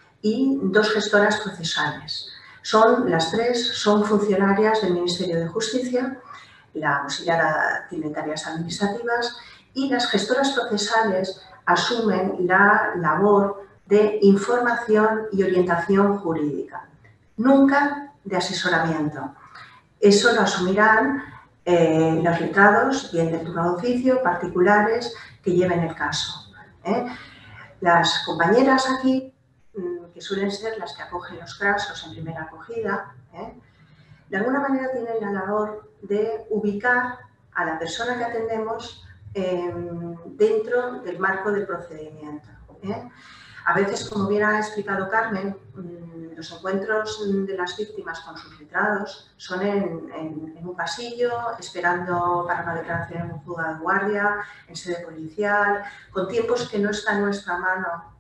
y dos gestoras procesales. Son, las tres son funcionarias del Ministerio de Justicia, la auxiliar tiene tareas administrativas y las gestoras procesales asumen la labor de información y orientación jurídica, nunca de asesoramiento. Eso lo asumirán eh, los letrados, bien del turno de oficio, particulares que lleven el caso. ¿eh? Las compañeras aquí, que suelen ser las que acogen los casos en primera acogida, ¿eh? de alguna manera tienen la labor de ubicar a la persona que atendemos eh, dentro del marco del procedimiento. ¿eh? A veces, como bien ha explicado Carmen, los encuentros de las víctimas con sus letrados son en, en, en un pasillo, esperando para una declaración en un juzgado de guardia, en sede policial, con tiempos que no está en nuestra mano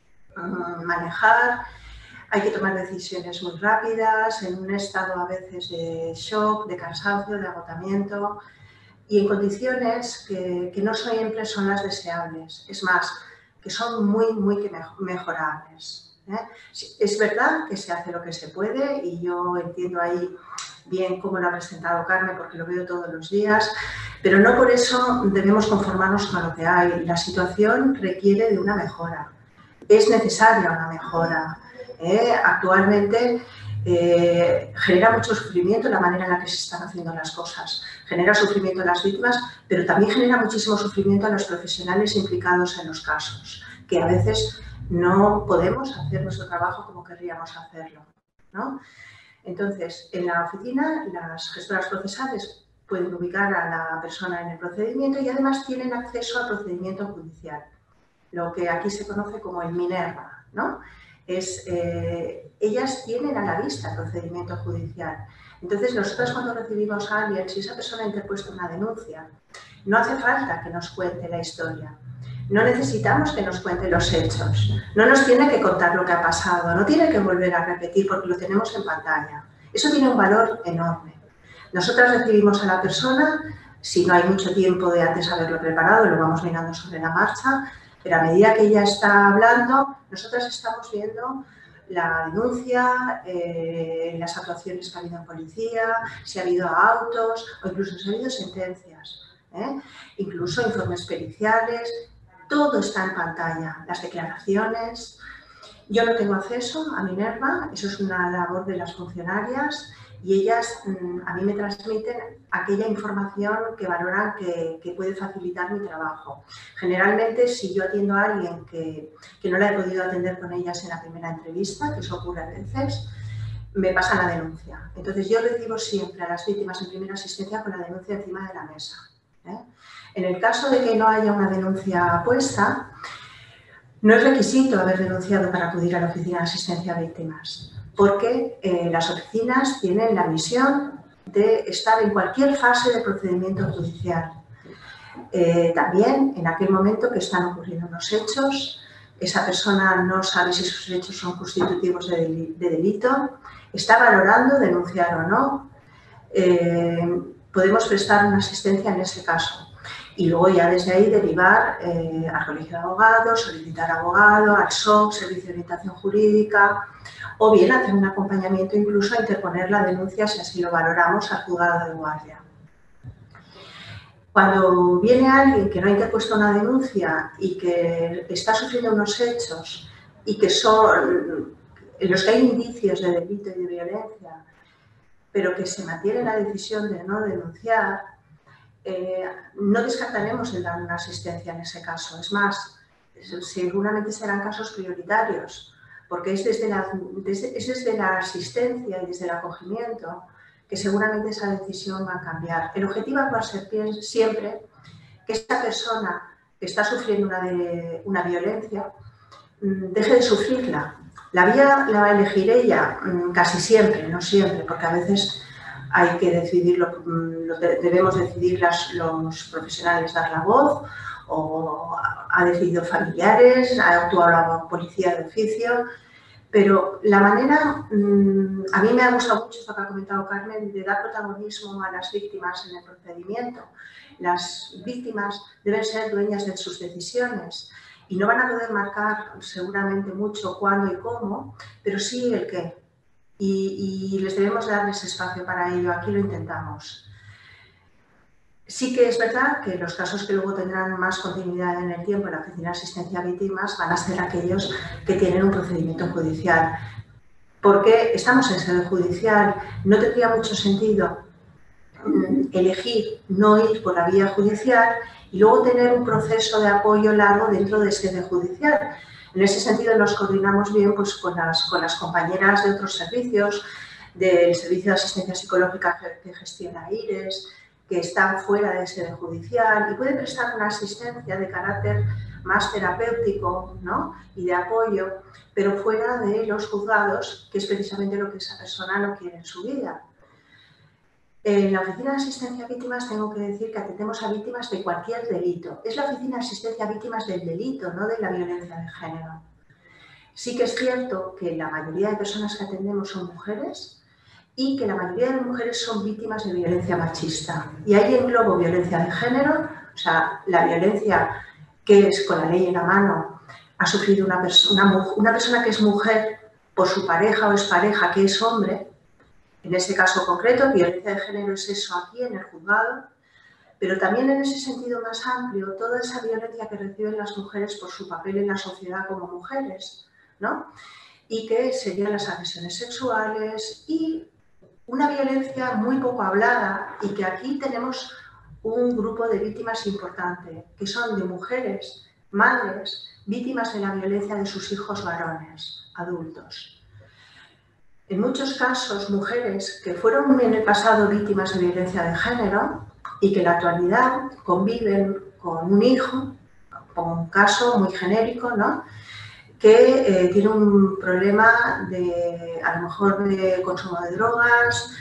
um, manejar. Hay que tomar decisiones muy rápidas, en un estado a veces de shock, de cansancio, de agotamiento y en condiciones que, que no siempre son las deseables. Es más, que son muy, muy mejorables. ¿eh? Es verdad que se hace lo que se puede y yo entiendo ahí bien cómo lo ha presentado Carmen porque lo veo todos los días, Pero no por eso debemos conformarnos con lo que hay. La situación requiere de una mejora. Es necesaria una mejora. ¿eh? Actualmente eh, genera mucho sufrimiento la manera en la que se están haciendo las cosas. Genera sufrimiento a las víctimas, pero también genera muchísimo sufrimiento a los profesionales implicados en los casos, que a veces no podemos hacer nuestro trabajo como querríamos hacerlo, ¿no? Entonces, en la oficina, las gestoras procesales pueden ubicar a la persona en el procedimiento y además tienen acceso al procedimiento judicial, lo que aquí se conoce como el MINERVA, ¿no? Es, eh, ellas tienen a la vista el procedimiento judicial. Entonces, nosotros cuando recibimos a alguien, si esa persona ha interpuesto una denuncia, no hace falta que nos cuente la historia. No necesitamos que nos cuente los hechos. No nos tiene que contar lo que ha pasado, no tiene que volver a repetir porque lo tenemos en pantalla. Eso tiene un valor enorme. Nosotras recibimos a la persona, si no hay mucho tiempo de antes haberlo preparado, lo vamos mirando sobre la marcha, pero a medida que ella está hablando, nosotras estamos viendo la denuncia, eh, las actuaciones que ha habido en policía, si ha habido autos o incluso si ha habido sentencias, ¿eh? Incluso informes periciales, todo está en pantalla, las declaraciones. Yo no tengo acceso a MINERVA, eso es una labor de las funcionarias y ellas mmm, a mí me transmiten aquella información que valoran que, que puede facilitar mi trabajo. Generalmente, si yo atiendo a alguien que, que no la he podido atender con ellas en la primera entrevista, que eso ocurre a veces, me pasan la denuncia. Entonces, yo recibo siempre a las víctimas en primera asistencia con la denuncia encima de la mesa, ¿eh? En el caso de que no haya una denuncia puesta, no es requisito haber denunciado para acudir a la Oficina de Asistencia a Víctimas, porque eh, las oficinas tienen la misión de estar en cualquier fase del procedimiento judicial. Eh, también en aquel momento que están ocurriendo los hechos, esa persona no sabe si sus hechos son constitutivos de, del, de delito, está valorando denunciar o no, eh, podemos prestar una asistencia en ese caso. Y luego ya desde ahí derivar eh, al colegio de abogados, solicitar abogado, al S O C, Servicio de Orientación Jurídica, o bien hacer un acompañamiento incluso a interponer la denuncia si así lo valoramos al juzgado de guardia. Cuando viene alguien que no ha interpuesto una denuncia y que está sufriendo unos hechos y que son en los que hay indicios de delito y de violencia, pero que se mantiene la decisión de no denunciar, Eh, no descartaremos el dar una asistencia en ese caso. Es más, seguramente serán casos prioritarios, porque es desde la, desde, es desde la asistencia y desde el acogimiento que seguramente esa decisión va a cambiar. El objetivo va a ser siempre que esta persona que está sufriendo una, de, una violencia deje de sufrirla. La vía la va a elegir ella casi siempre, no siempre, porque a veces hay que decidirlo, lo debemos decidir las, los profesionales dar la voz, o ha decidido familiares, ha actuado la policía de oficio, pero la manera, a mí me ha gustado mucho esto que ha comentado Carmen, de dar protagonismo a las víctimas en el procedimiento. Las víctimas deben ser dueñas de sus decisiones y no van a poder marcar seguramente mucho cuándo y cómo, pero sí el qué. Y, y les debemos dar ese espacio para ello. Aquí lo intentamos. Sí que es verdad que los casos que luego tendrán más continuidad en el tiempo en la Oficina de Asistencia a Víctimas van a ser aquellos que tienen un procedimiento judicial. Porque estamos en sede judicial, no tendría mucho sentido elegir no ir por la vía judicial y luego tener un proceso de apoyo largo dentro de sede judicial. En ese sentido nos coordinamos bien pues, con, las, con las compañeras de otros servicios, del Servicio de Asistencia Psicológica que gestiona IRES, que están fuera de sede judicial y pueden prestar una asistencia de carácter más terapéutico, ¿no? Y de apoyo, pero fuera de los juzgados, que es precisamente lo que esa persona no quiere en su vida. En la Oficina de Asistencia a Víctimas tengo que decir que atendemos a víctimas de cualquier delito. Es la Oficina de Asistencia a Víctimas del delito, no de la violencia de género. Sí que es cierto que la mayoría de personas que atendemos son mujeres y que la mayoría de mujeres son víctimas de violencia machista. Y ahí englobo violencia de género, o sea, la violencia que es con la ley en la mano, ha sufrido una, perso una, una persona que es mujer por su pareja o expareja que es hombre. En este caso concreto, violencia de género es eso aquí en el juzgado, pero también en ese sentido más amplio, toda esa violencia que reciben las mujeres por su papel en la sociedad como mujeres, ¿no? Y que serían las agresiones sexuales y una violencia muy poco hablada, y que aquí tenemos un grupo de víctimas importante, que son de mujeres, madres, víctimas de la violencia de sus hijos varones, adultos. En muchos casos, mujeres que fueron en el pasado víctimas de violencia de género y que en la actualidad conviven con un hijo, con un caso muy genérico, ¿no?, que eh, tiene un problema de, a lo mejor, de consumo de drogas,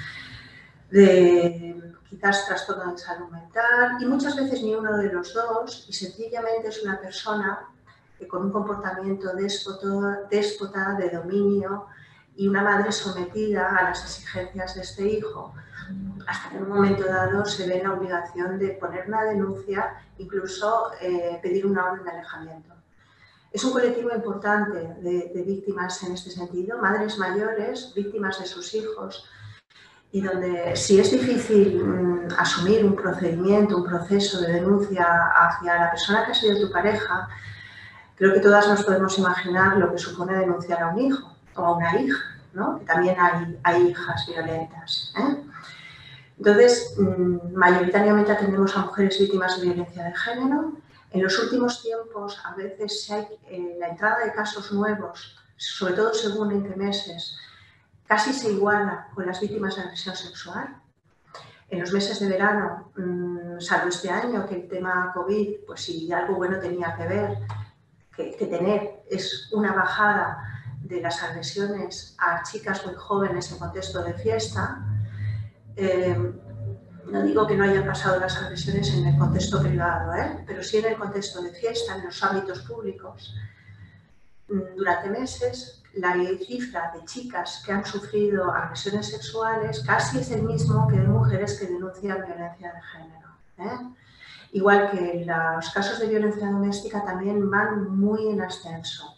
de quizás trastorno de salud mental, y muchas veces ni uno de los dos, y sencillamente es una persona que con un comportamiento déspota, déspota de dominio, y una madre sometida a las exigencias de este hijo, hasta que en un momento dado se ve en la obligación de poner una denuncia, incluso eh, pedir una orden de alejamiento. Es un colectivo importante de, de víctimas en este sentido, madres mayores, víctimas de sus hijos, y donde si es difícil mmm, asumir un procedimiento, un proceso de denuncia hacia la persona que ha sido tu pareja, creo que todas nos podemos imaginar lo que supone denunciar a un hijo o a una hija, ¿no? Que también hay, hay hijas violentas, ¿eh? Entonces, mmm, mayoritariamente atendemos a mujeres víctimas de violencia de género. En los últimos tiempos, a veces, si hay eh, la entrada de casos nuevos, sobre todo según en qué meses, casi se iguala con las víctimas de agresión sexual. En los meses de verano, mmm, salvo este año, que el tema COVID, pues si algo bueno tenía que ver, que, que tener, es una bajada de las agresiones a chicas muy jóvenes en contexto de fiesta. Eh, no digo que no hayan pasado las agresiones en el contexto privado, ¿eh? Pero sí en el contexto de fiesta, en los ámbitos públicos. Durante meses, la cifra de chicas que han sufrido agresiones sexuales casi es el mismo que de mujeres que denuncian violencia de género, ¿eh? Igual que los casos de violencia doméstica también van muy en ascenso.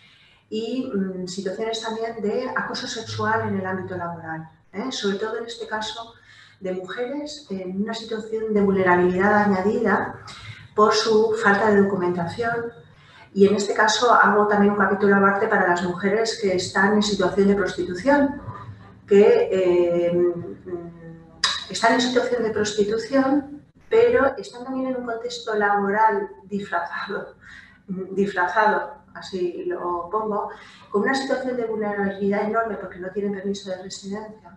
Y mmm, situaciones también de acoso sexual en el ámbito laboral, ¿eh? Sobre todo en este caso de mujeres en una situación de vulnerabilidad añadida por su falta de documentación. Y en este caso hago también un capítulo aparte para las mujeres que están en situación de prostitución, que eh, están en situación de prostitución, pero están también en un contexto laboral disfrazado, disfrazado, así lo pongo, con una situación de vulnerabilidad enorme porque no tienen permiso de residencia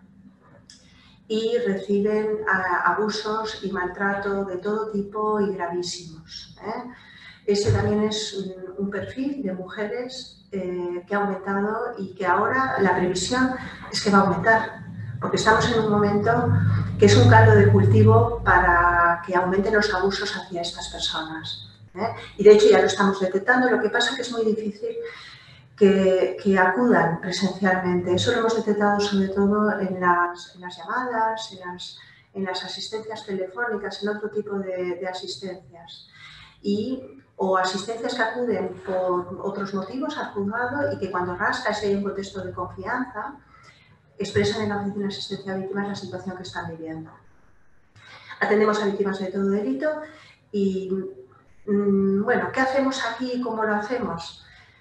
y reciben a, abusos y maltrato de todo tipo y gravísimos, ¿eh? Ese también es un, un perfil de mujeres eh, que ha aumentado y que ahora la previsión es que va a aumentar, porque estamos en un momento que es un caldo de cultivo para que aumenten los abusos hacia estas personas, ¿eh? Y de hecho ya lo estamos detectando, lo que pasa es que es muy difícil que, que acudan presencialmente. Eso lo hemos detectado sobre todo en las, en las llamadas, en las, en las asistencias telefónicas, en otro tipo de, de asistencias. Y, o asistencias que acuden por otros motivos al juzgado y que cuando rasca si hay un contexto de confianza, expresan en la Oficina de Asistencia a Víctimas la situación que están viviendo. Atendemos a víctimas de todo delito y, mmm, bueno, ¿qué hacemos aquí y cómo lo hacemos?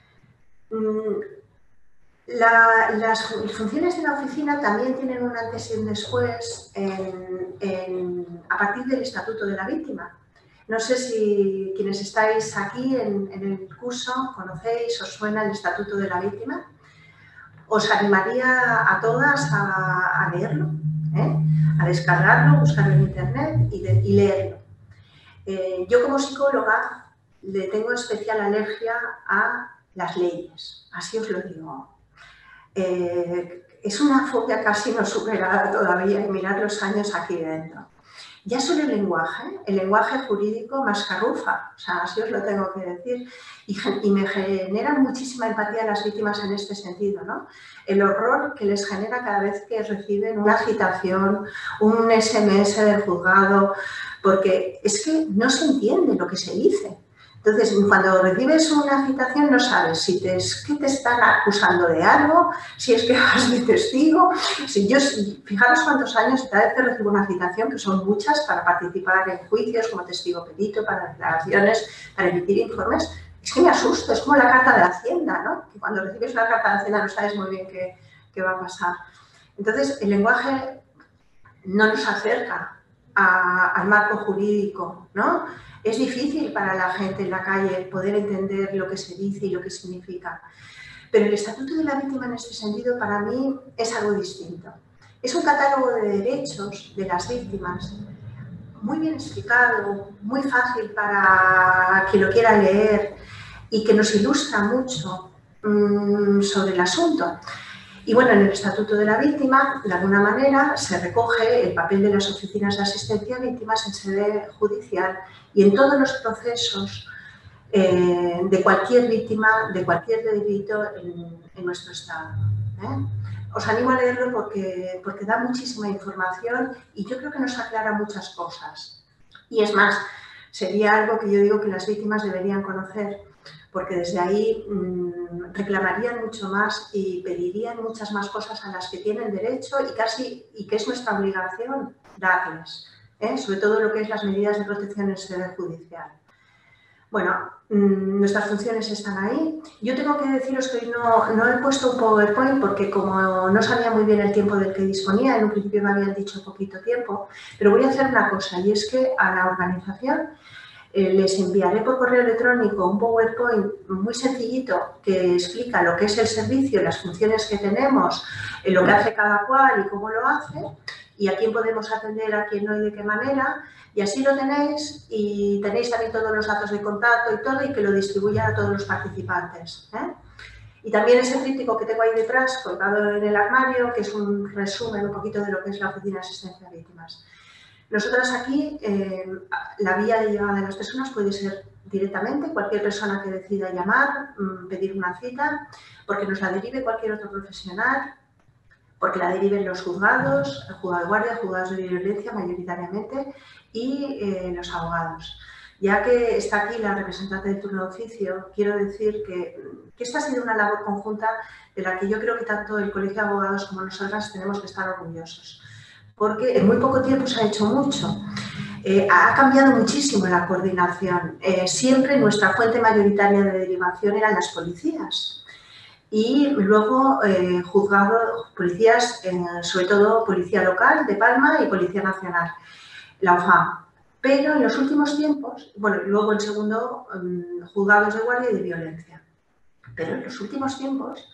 La, las funciones de la oficina también tienen un antes y un después en, en, a partir del Estatuto de la Víctima. No sé si quienes estáis aquí en, en el curso conocéis, os suena el Estatuto de la Víctima. Os animaría a todas a, a leerlo, ¿eh? A descargarlo, buscarlo en internet y, de, y leerlo. Eh, yo como psicóloga le tengo especial alergia a las leyes, así os lo digo. Eh, es una fobia casi no superada todavía y mirad los años aquí dentro. Ya solo el lenguaje, el lenguaje jurídico mascarrufa, o sea, así os lo tengo que decir, y, y me genera muchísima empatía a las víctimas en este sentido, ¿no? El horror que les genera cada vez que reciben una citación, un ese eme ese del juzgado, porque es que no se entiende lo que se dice. Entonces, cuando recibes una citación no sabes si te, es que te están acusando de algo, si es que vas de testigo. Si yo, fijaros cuántos años cada vez que recibo una citación, que son muchas, para participar en juicios como testigo perito, para declaraciones, para emitir informes, es que me asusto, es como la carta de Hacienda, ¿no? Que cuando recibes una carta de Hacienda no sabes muy bien qué, qué va a pasar. Entonces, el lenguaje no nos acerca a, al marco jurídico, ¿no? Es difícil para la gente en la calle poder entender lo que se dice y lo que significa. Pero el Estatuto de la Víctima en este sentido para mí es algo distinto. Es un catálogo de derechos de las víctimas muy bien explicado, muy fácil para quien lo quiera leer y que nos ilustra mucho mmm, sobre el asunto. Y bueno, en el Estatuto de la Víctima, de alguna manera, se recoge el papel de las oficinas de asistencia a víctimas en sede judicial y en todos los procesos eh, de cualquier víctima, de cualquier delito en, en nuestro Estado. ¿eh? Os animo a leerlo porque, porque da muchísima información y yo creo que nos aclara muchas cosas. Y es más, sería algo que yo digo que las víctimas deberían conocer, porque desde ahí mmm, reclamarían mucho más y pedirían muchas más cosas a las que tienen derecho y casi y que es nuestra obligación darles, ¿eh? Sobre todo lo que es las medidas de protección en sede judicial. Bueno, mmm, nuestras funciones están ahí. Yo tengo que deciros que hoy no, no he puesto un PowerPoint porque como no sabía muy bien el tiempo del que disponía, en un principio me habían dicho poquito tiempo, pero voy a hacer una cosa y es que a la organización Eh, les enviaré por correo electrónico un PowerPoint muy sencillito que explica lo que es el servicio, las funciones que tenemos, eh, lo que hace cada cual y cómo lo hace y a quién podemos atender, a quién no y de qué manera. Y así lo tenéis y tenéis también todos los datos de contacto y todo y que lo distribuya a todos los participantes. ¿eh? Y también ese tríptico que tengo ahí detrás, colgado en el armario, que es un resumen un poquito de lo que es la Oficina de Asistencia a Víctimas. Nosotras aquí, eh, la vía de llegada de las personas puede ser directamente cualquier persona que decida llamar, mmm, pedir una cita, porque nos la derive cualquier otro profesional, porque la deriven los juzgados, el juzgado de guardia, juzgados de violencia mayoritariamente y eh, los abogados. Ya que está aquí la representante del turno de oficio, quiero decir que, que esta ha sido una labor conjunta de la que yo creo que tanto el Colegio de Abogados como nosotras tenemos que estar orgullosos. Porque en muy poco tiempo se ha hecho mucho. Eh, ha cambiado muchísimo la coordinación. Eh, siempre nuestra fuente mayoritaria de derivación eran las policías. Y luego eh, juzgado, policías, eh, sobre todo Policía Local de Palma y Policía Nacional, la O F A M. Pero en los últimos tiempos, bueno, luego en segundo, um, juzgados de guardia y de violencia. Pero en los últimos tiempos,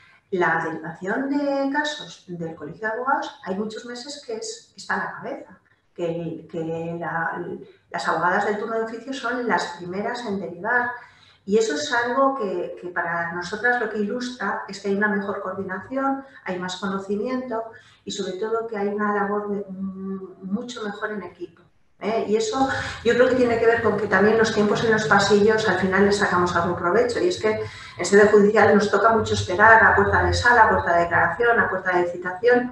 la derivación de casos del Colegio de Abogados, hay muchos meses que es, está en la cabeza, que, que la, las abogadas del turno de oficio son las primeras en derivar y eso es algo que, que para nosotras lo que ilustra es que hay una mejor coordinación, hay más conocimiento y sobre todo que hay una labor de, mucho mejor en equipo. ¿Eh? Y eso yo creo que tiene que ver con que también los tiempos en los pasillos al final les sacamos algún provecho y es que en sede judicial nos toca mucho esperar a puerta de sala, a puerta de declaración, a puerta de citación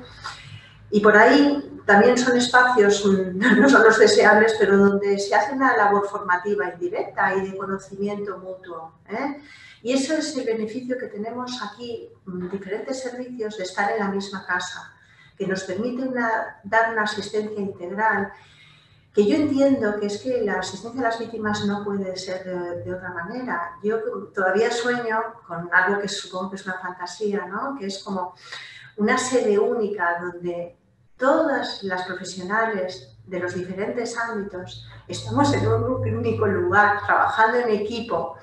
y por ahí también son espacios, no son los deseables, pero donde se hace una labor formativa indirecta y de conocimiento mutuo. ¿eh? Y eso es el beneficio que tenemos aquí, diferentes servicios de estar en la misma casa, que nos permite una, dar una asistencia integral que yo entiendo que es que la asistencia a las víctimas no puede ser de, de otra manera. Yo todavía sueño con algo que supongo que es una fantasía, ¿no? Que es como una sede única donde todas las profesionales de los diferentes ámbitos estamos en un único lugar, trabajando en equipo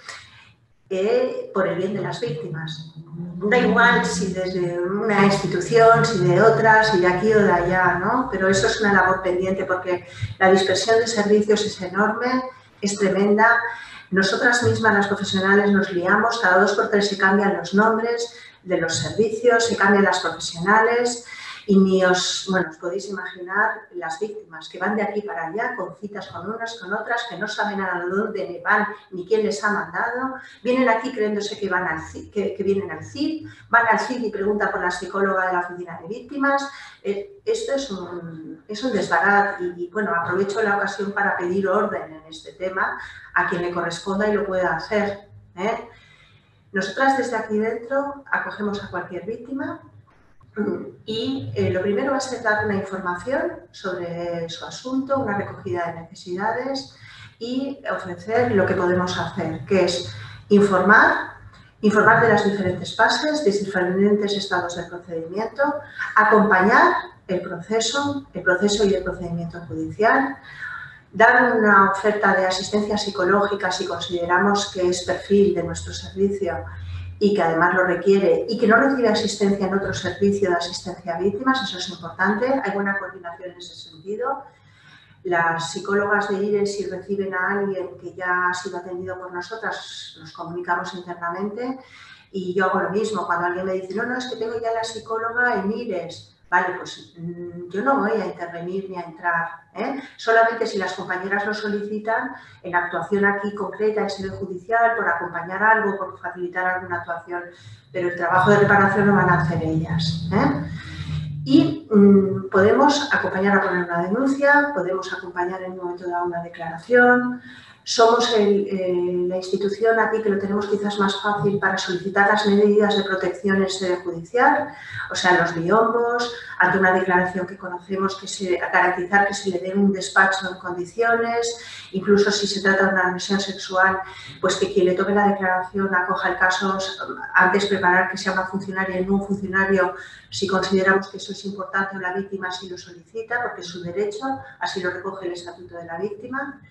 eh, por el bien de las víctimas. Da igual si desde una institución, si de otra, si de aquí o de allá, ¿no? Pero eso es una labor pendiente porque la dispersión de servicios es enorme, es tremenda. Nosotras mismas, las profesionales, nos liamos, cada dos por tres se cambian los nombres de los servicios, se cambian las profesionales Y ni os, bueno, os podéis imaginar las víctimas que van de aquí para allá con citas con unas, con otras, que no saben a dónde van ni quién les ha mandado, vienen aquí creyéndose que, van al C I D, que, que vienen al C I D, van al C I D y preguntan por la psicóloga de la oficina de víctimas. Eh, esto es un, es un desbarat y, y, bueno, aprovecho la ocasión para pedir orden en este tema a quien le corresponda y lo pueda hacer, ¿eh? Nosotras desde aquí dentro acogemos a cualquier víctima y eh, lo primero va a ser dar una información sobre su asunto, una recogida de necesidades y ofrecer lo que podemos hacer, que es informar, informar de las diferentes fases, de diferentes estados del procedimiento, acompañar el proceso, el proceso y el procedimiento judicial, dar una oferta de asistencia psicológica si consideramos que es perfil de nuestro servicio y que además lo requiere y que no recibe asistencia en otro servicio de asistencia a víctimas, eso es importante, hay buena coordinación en ese sentido. Las psicólogas de I R E, si reciben a alguien que ya ha sido atendido por nosotras, nos comunicamos internamente y yo hago lo mismo. Cuando alguien me dice, no, no, es que tengo ya la psicóloga en I R E S, vale, pues mmm, yo no voy a intervenir ni a entrar, ¿eh? Solamente si las compañeras lo solicitan, en actuación aquí concreta, en sede judicial, por acompañar algo, por facilitar alguna actuación, pero el trabajo de reparación lo van a hacer ellas, ¿eh? Y mmm, podemos acompañar a poner una denuncia, podemos acompañar en un momento dado una declaración. Somos el, eh, la institución aquí que lo tenemos quizás más fácil para solicitar las medidas de protección en sede judicial, o sea, los biombos, ante una declaración que conocemos, que se, garantizar que se le dé un despacho en condiciones, incluso si se trata de una agresión sexual, pues que quien le tome la declaración acoja el caso, antes preparar que sea una funcionaria y no un funcionario, si consideramos que eso es importante o la víctima así lo solicita, porque es su derecho, así lo recoge el Estatuto de la Víctima.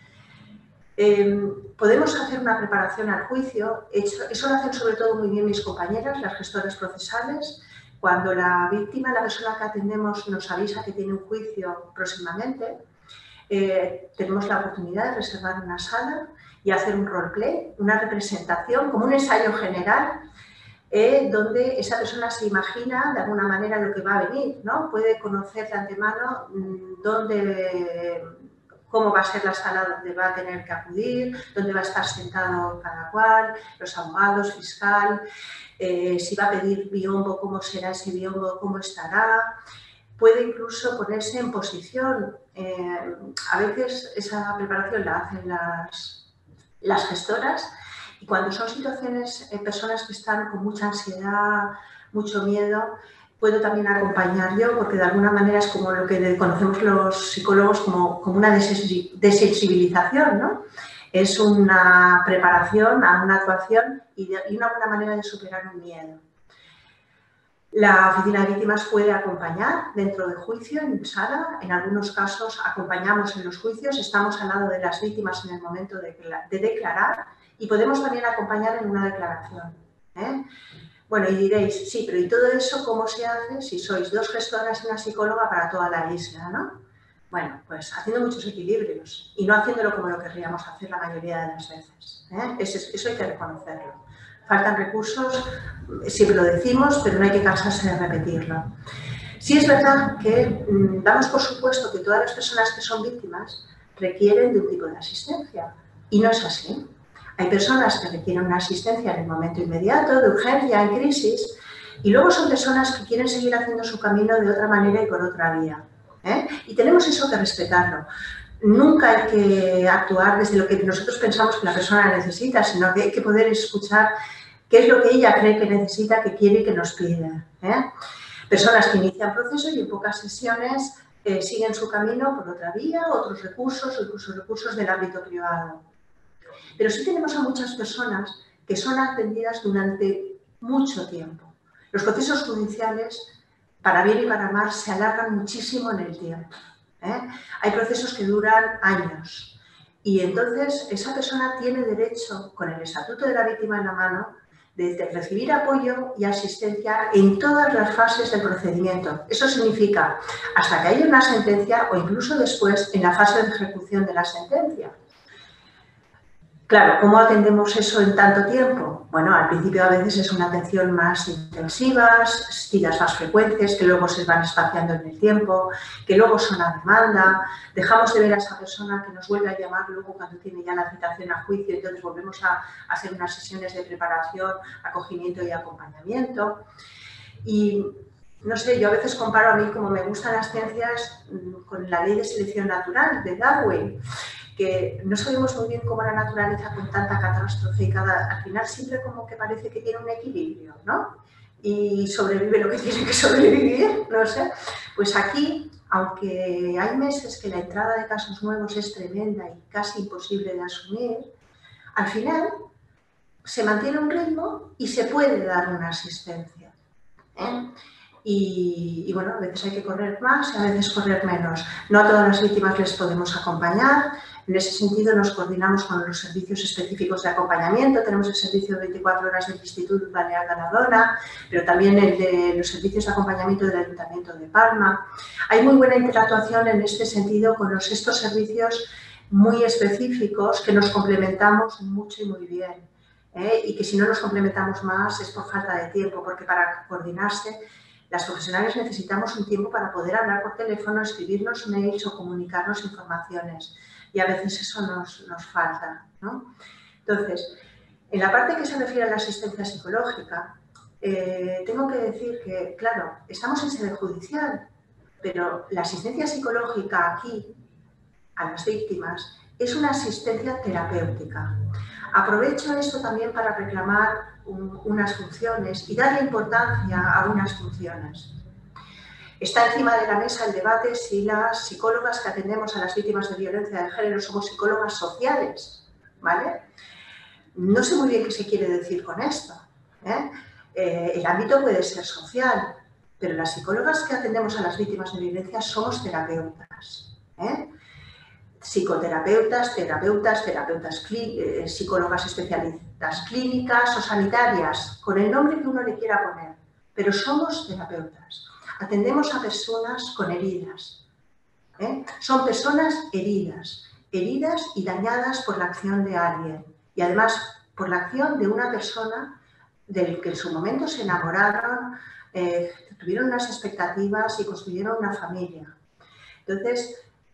Eh, podemos hacer una preparación al juicio, eso, eso lo hacen sobre todo muy bien mis compañeras, las gestoras procesales. Cuando la víctima, la persona que atendemos, nos avisa que tiene un juicio próximamente, eh, tenemos la oportunidad de reservar una sala y hacer un roleplay, una representación, como un ensayo general, eh, donde esa persona se imagina de alguna manera lo que va a venir, ¿no? Puede conocer de antemano mmm, dónde... cómo va a ser la sala donde va a tener que acudir, dónde va a estar sentado cada cual, los abogados, fiscal, eh, si va a pedir biombo, cómo será ese biombo, cómo estará. Puede incluso ponerse en posición. Eh, a veces esa preparación la hacen las, las gestoras y cuando son situaciones, eh, personas que están con mucha ansiedad, mucho miedo, puedo también acompañar yo, porque de alguna manera es como lo que conocemos los psicólogos como, como una desensibilización, ¿no? Es una preparación a una actuación y, de, y una buena manera de superar un miedo. La oficina de víctimas puede acompañar dentro del juicio, en sala. En algunos casos acompañamos en los juicios, estamos al lado de las víctimas en el momento de, de declarar y podemos también acompañar en una declaración, ¿eh? Bueno, y diréis, sí, pero ¿y todo eso cómo se hace si sois dos gestoras y una psicóloga para toda la isla, ¿no? Bueno, pues haciendo muchos equilibrios y no haciéndolo como lo querríamos hacer la mayoría de las veces, ¿eh? Eso, eso hay que reconocerlo. Faltan recursos, siempre lo decimos, pero no hay que cansarse de repetirlo. Sí es verdad que mmm, damos por supuesto que todas las personas que son víctimas requieren de un tipo de asistencia y no es así. Hay personas que requieren una asistencia en el momento inmediato, de urgencia, en crisis, y luego son personas que quieren seguir haciendo su camino de otra manera y por otra vía, ¿eh? Y tenemos eso que respetarlo. Nunca hay que actuar desde lo que nosotros pensamos que la persona necesita, sino que hay que poder escuchar qué es lo que ella cree que necesita, que quiere y que nos pide, ¿eh? Personas que inician procesos y en pocas sesiones eh, siguen su camino por otra vía, otros recursos o incluso recursos del ámbito privado. Pero sí tenemos a muchas personas que son atendidas durante mucho tiempo. Los procesos judiciales, para bien y para mal, se alargan muchísimo en el tiempo, ¿eh? Hay procesos que duran años y entonces esa persona tiene derecho, con el Estatuto de la Víctima en la mano, de recibir apoyo y asistencia en todas las fases del procedimiento. Eso significa hasta que haya una sentencia o incluso después en la fase de ejecución de la sentencia. Claro, ¿cómo atendemos eso en tanto tiempo? Bueno, al principio a veces es una atención más intensiva, citas más frecuentes, que luego se van espaciando en el tiempo, que luego son a demanda, dejamos de ver a esa persona que nos vuelve a llamar luego cuando tiene ya la citación a juicio, entonces volvemos a hacer unas sesiones de preparación, acogimiento y acompañamiento. Y no sé, yo a veces comparo a mí como me gustan las ciencias con la ley de selección natural de Darwin, que no sabemos muy bien cómo la naturaleza con tanta catástrofe y cada, al final siempre como que parece que tiene un equilibrio, ¿no? Y sobrevive lo que tiene que sobrevivir, no sé. Pues aquí, aunque hay meses que la entrada de casos nuevos es tremenda y casi imposible de asumir, al final se mantiene un ritmo y se puede dar una asistencia, ¿eh? Y, y bueno, a veces hay que correr más y a veces correr menos. No a todas las víctimas les podemos acompañar. En ese sentido nos coordinamos con los servicios específicos de acompañamiento. Tenemos el servicio de veinticuatro horas del Instituto Balear de la Dona, pero también el de los servicios de acompañamiento del Ayuntamiento de Palma. Hay muy buena interactuación en este sentido con los, estos servicios muy específicos que nos complementamos mucho y muy bien. ¿eh? Y que si no nos complementamos más es por falta de tiempo, porque para coordinarse las profesionales necesitamos un tiempo para poder hablar por teléfono, escribirnos mails o comunicarnos informaciones. Y a veces eso nos, nos falta, ¿no? Entonces, en la parte que se refiere a la asistencia psicológica, eh, tengo que decir que, claro, estamos en sede judicial, pero la asistencia psicológica aquí, a las víctimas, es una asistencia terapéutica. Aprovecho esto también para reclamar un, unas funciones y darle importancia a unas funciones. Está encima de la mesa el debate si las psicólogas que atendemos a las víctimas de violencia de género somos psicólogas sociales, ¿vale? No sé muy bien qué se quiere decir con esto, ¿eh? Eh, el ámbito puede ser social, pero las psicólogas que atendemos a las víctimas de violencia somos terapeutas, ¿eh? Psicoterapeutas, terapeutas, terapeutas, eh, psicólogas especialistas clínicas o sanitarias, con el nombre que uno le quiera poner, pero somos terapeutas. Atendemos a personas con heridas. ¿eh? Son personas heridas, heridas y dañadas por la acción de alguien y además por la acción de una persona del que en su momento se enamoraron, eh, tuvieron unas expectativas y construyeron una familia. Entonces,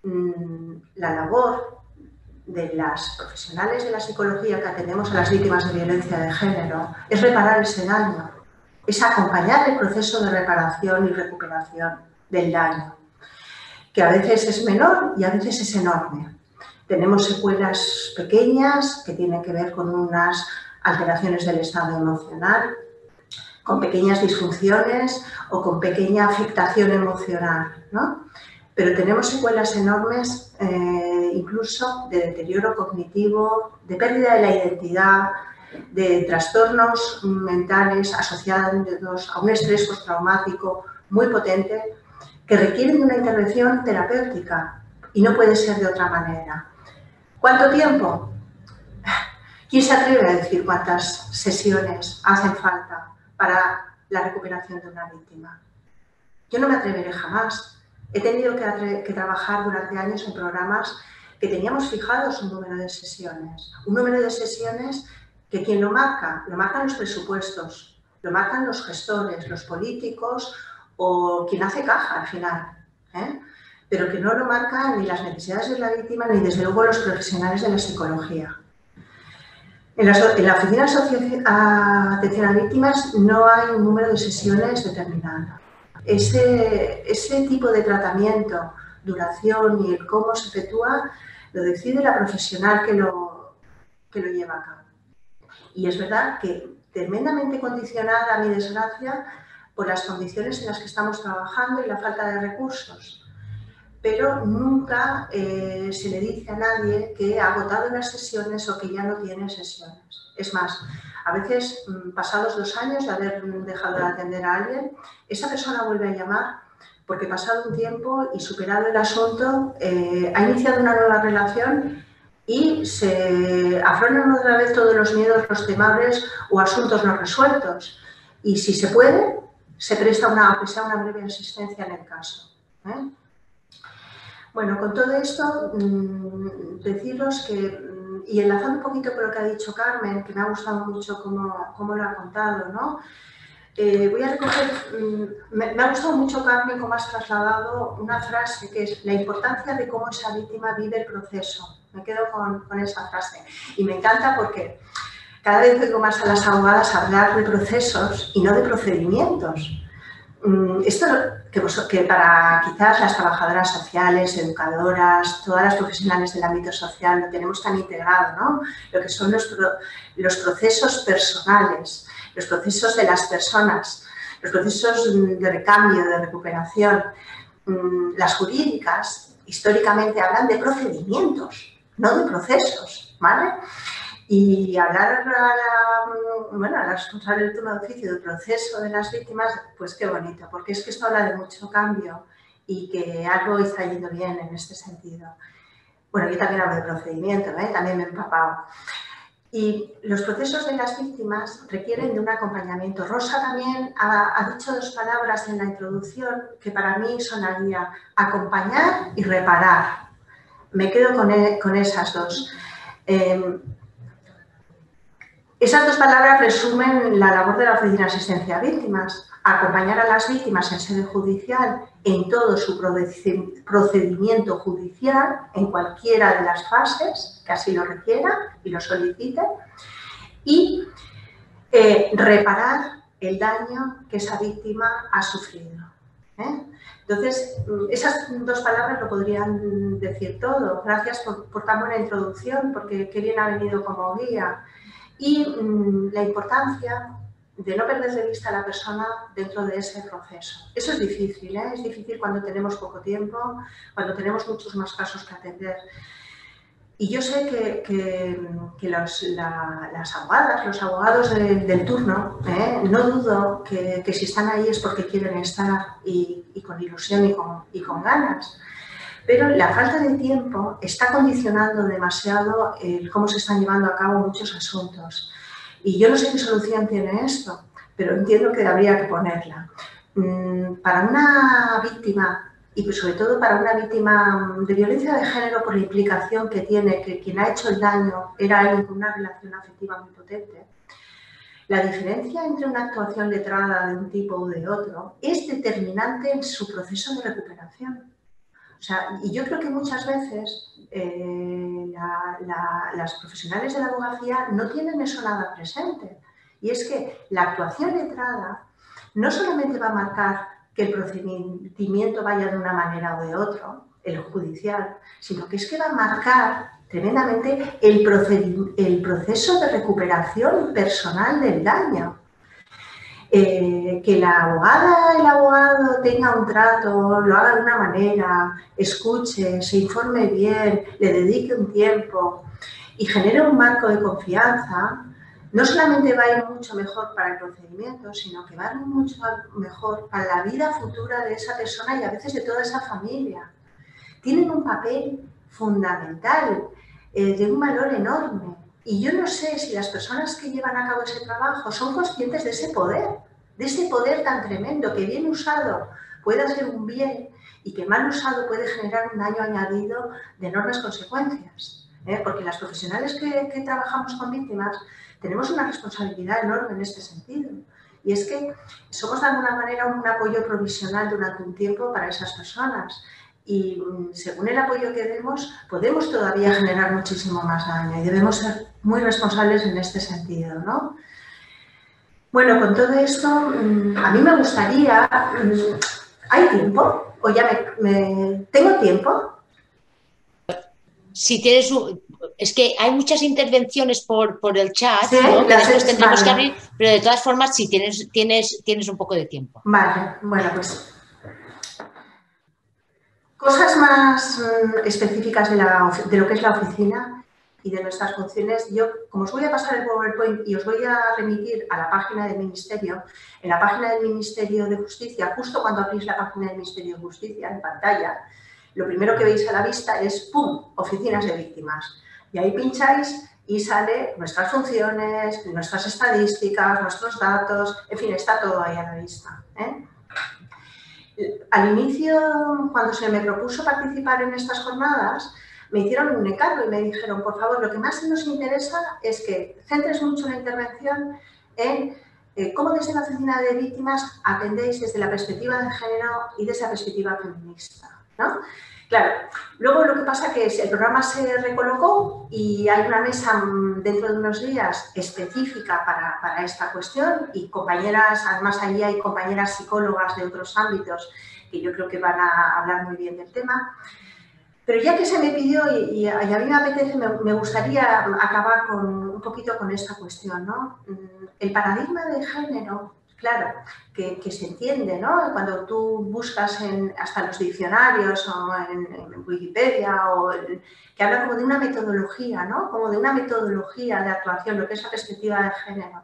la labor de las profesionales de la psicología que atendemos a las víctimas de violencia de género es reparar ese daño, es acompañar el proceso de reparación y recuperación del daño, que a veces es menor y a veces es enorme. Tenemos secuelas pequeñas que tienen que ver con unas alteraciones del estado emocional, con pequeñas disfunciones o con pequeña afectación emocional, ¿no? Pero tenemos secuelas enormes, eh, incluso de deterioro cognitivo, de pérdida de la identidad, de trastornos mentales asociados a un estrés postraumático muy potente que requieren de una intervención terapéutica y no puede ser de otra manera. ¿Cuánto tiempo? ¿Quién se atreve a decir cuántas sesiones hacen falta para la recuperación de una víctima? Yo no me atreveré jamás. He tenido que, que trabajar durante años en programas que teníamos fijados un número de sesiones. Un número de sesiones que quien lo marca, lo marcan los presupuestos, lo marcan los gestores, los políticos o quien hace caja al final, ¿eh? Pero que no lo marcan ni las necesidades de la víctima ni desde luego los profesionales de la psicología. En la, en la Oficina de Atención a Víctimas no hay un número de sesiones determinado. Ese, ese tipo de tratamiento, duración y el cómo se efectúa, lo decide la profesional que lo, que lo lleva a cabo. Y es verdad que tremendamente condicionada, a mi desgracia, por las condiciones en las que estamos trabajando y la falta de recursos. Pero nunca eh, se le dice a nadie que ha agotado las sesiones o que ya no tiene sesiones. Es más, a veces, pasados dos años de haber dejado de atender a alguien, esa persona vuelve a llamar porque pasado un tiempo y superado el asunto, eh, ha iniciado una nueva relación y se afloran otra vez todos los miedos, los temores o asuntos no resueltos. Y si se puede, se presta una, aunque sea una breve asistencia en el caso, ¿eh? Bueno, con todo esto, mmm, deciros que y enlazando un poquito con lo que ha dicho Carmen, que me ha gustado mucho cómo, cómo lo ha contado, ¿no? Eh, voy a recoger, me, me ha gustado mucho, Carmen, cómo has trasladado una frase que es la importancia de cómo esa víctima vive el proceso. Me quedo con, con esa frase. Y me encanta porque cada vez oigo más a las abogadas hablar de procesos y no de procedimientos. Esto que, que para quizás las trabajadoras sociales, educadoras, todas las profesionales del ámbito social lo tenemos tan integrado, ¿no? Lo que son los, los procesos personales, los procesos de las personas, los procesos de recambio, de recuperación. Las jurídicas históricamente hablan de procedimientos, no de procesos, ¿vale? Y hablar a la, bueno, a la responsable del turno de oficio del proceso de las víctimas, pues qué bonito, porque es que esto habla de mucho cambio y que algo está yendo bien en este sentido. Bueno, yo también hablo de procedimiento, ¿eh? También me he empapado. Y los procesos de las víctimas requieren de un acompañamiento. Rosa también ha, ha dicho dos palabras en la introducción que para mí sonaría acompañar y reparar. Me quedo con, e, con esas dos. Eh, Esas dos palabras resumen la labor de la Oficina de Asistencia a Víctimas, acompañar a las víctimas en sede judicial en todo su procedimiento judicial, en cualquiera de las fases que así lo requiera y lo solicite, y eh, reparar el daño que esa víctima ha sufrido. ¿eh? Entonces, esas dos palabras lo podrían decir todo. Gracias por, por tan buena introducción, porque qué bien ha venido como guía. Y mmm, la importancia de no perder de vista a la persona dentro de ese proceso. Eso es difícil, ¿eh? Es difícil cuando tenemos poco tiempo, cuando tenemos muchos más casos que atender. Y yo sé que, que, que los, la, las abogadas, los abogados de, del turno, ¿eh? no dudo que, que si están ahí es porque quieren estar y, y con ilusión y con, y con ganas. Pero la falta de tiempo está condicionando demasiado el cómo se están llevando a cabo muchos asuntos. Y yo no sé qué solución tiene esto, pero entiendo que habría que ponerla. Para una víctima, y sobre todo para una víctima de violencia de género por la implicación que tiene, que quien ha hecho el daño era alguien con una relación afectiva muy potente, la diferencia entre una actuación letrada de un tipo u de otro es determinante en su proceso de recuperación. O sea, y yo creo que muchas veces eh, la, la, las profesionales de la abogacía no tienen eso nada presente. Y es que la actuación letrada no solamente va a marcar que el procedimiento vaya de una manera o de otra, el judicial, sino que es que va a marcar tremendamente el, el proceso de recuperación personal del daño. Eh, que la abogada, el abogado tenga un trato, lo haga de una manera, escuche, se informe bien, le dedique un tiempo y genere un marco de confianza, no solamente va a ir mucho mejor para el procedimiento, sino que va a ir mucho mejor para la vida futura de esa persona y a veces de toda esa familia. Tienen un papel fundamental, eh, de un valor enorme. Y yo no sé si las personas que llevan a cabo ese trabajo son conscientes de ese poder, de ese poder tan tremendo que bien usado puede ser un bien y que mal usado puede generar un daño añadido de enormes consecuencias. ¿eh? Porque las profesionales que, que trabajamos con víctimas tenemos una responsabilidad enorme en este sentido. Y es que somos de alguna manera un apoyo provisional durante un tiempo para esas personas. Y según el apoyo que demos, podemos todavía generar muchísimo más daño y debemos ser muy responsables en este sentido, ¿no? Bueno, con todo esto, a mí me gustaría... ¿Hay tiempo? ¿O ya me, me... ¿Tengo tiempo? Si tienes un... Es que hay muchas intervenciones por, por el chat, ¿sí? ¿no? Que después es... tendremos vale. que abrir, pero de todas formas, sí, tienes, tienes, tienes un poco de tiempo. Vale, bueno, pues... Cosas más mm, específicas de, la, de lo que es la oficina y de nuestras funciones. Yo, como os voy a pasar el PowerPoint y os voy a remitir a la página del Ministerio, en la página del Ministerio de Justicia, justo cuando abrís la página del Ministerio de Justicia en pantalla, lo primero que veis a la vista es ¡pum! Oficinas de víctimas. Y ahí pincháis y sale nuestras funciones, nuestras estadísticas, nuestros datos, en fin, está todo ahí a la vista, ¿eh? Al inicio, cuando se me propuso participar en estas jornadas, me hicieron un encargo y me dijeron, por favor, lo que más nos interesa es que centres mucho la intervención en eh, cómo desde la oficina de víctimas atendéis desde la perspectiva de género y desde la perspectiva feminista, ¿no? Claro, luego lo que pasa es que el programa se recolocó y hay una mesa dentro de unos días específica para, para esta cuestión y compañeras, además allí hay compañeras psicólogas de otros ámbitos que yo creo que van a hablar muy bien del tema. Pero ya que se me pidió y, y a mí me apetece, me, me gustaría acabar con, un poquito con esta cuestión, ¿no? El paradigma de género, claro, que, que se entiende, ¿no? Cuando tú buscas en, hasta los diccionarios o en, en Wikipedia, o en, que habla como de una metodología, ¿no? Como de una metodología de actuación, lo que es la perspectiva de género.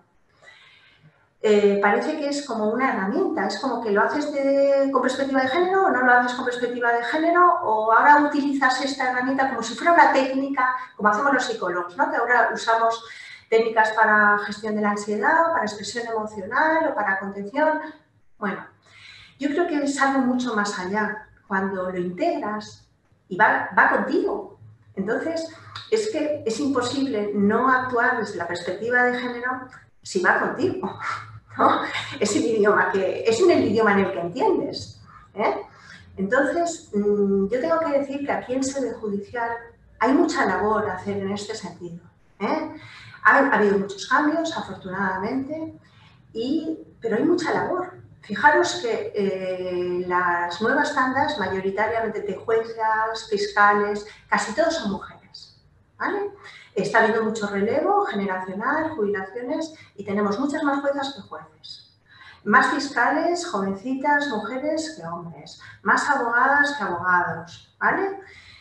Eh, parece que es como una herramienta, es como que lo haces de, con perspectiva de género o no lo haces con perspectiva de género, o ahora utilizas esta herramienta como si fuera una técnica, como hacemos los psicólogos, ¿no? Que ahora usamos técnicas para gestión de la ansiedad, para expresión emocional o para contención. Bueno, yo creo que es algo mucho más allá, cuando lo integras y va, va contigo. Entonces, es que es imposible no actuar desde la perspectiva de género si va contigo, ¿no? Es el idioma que, es en el idioma en el que entiendes, ¿eh? Entonces, yo tengo que decir que aquí en sede judicial hay mucha labor a hacer en este sentido, ¿eh? Ha, ha habido muchos cambios, afortunadamente, y, pero hay mucha labor. Fijaros que eh, las nuevas tandas, mayoritariamente de juezas, fiscales, casi todos son mujeres, ¿vale? Está habiendo mucho relevo generacional, jubilaciones, y tenemos muchas más juezas que jueces. Más fiscales, jovencitas, mujeres que hombres. Más abogadas que abogados, ¿vale?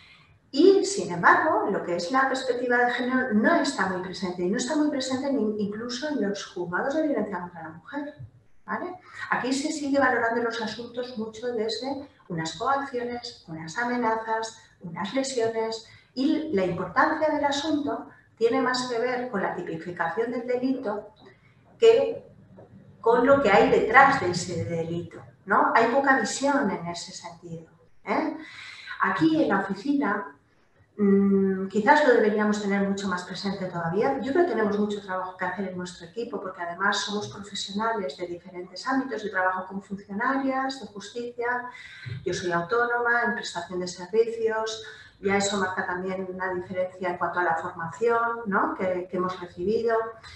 Y, sin embargo, lo que es la perspectiva de género no está muy presente, y no está muy presente incluso en los juzgados de violencia contra la mujer, ¿vale? Aquí se sigue valorando los asuntos mucho desde unas coacciones, unas amenazas, unas lesiones, y la importancia del asunto tiene más que ver con la tipificación del delito que con lo que hay detrás de ese delito, ¿no? Hay poca visión en ese sentido, ¿eh? Aquí en la oficina mmm, quizás lo deberíamos tener mucho más presente todavía. Yo creo que tenemos mucho trabajo que hacer en nuestro equipo, porque además somos profesionales de diferentes ámbitos. Yo trabajo con funcionarias de justicia, yo soy autónoma en prestación de servicios. Ya eso marca también una diferencia en cuanto a la formación, ¿no? que, que hemos recibido.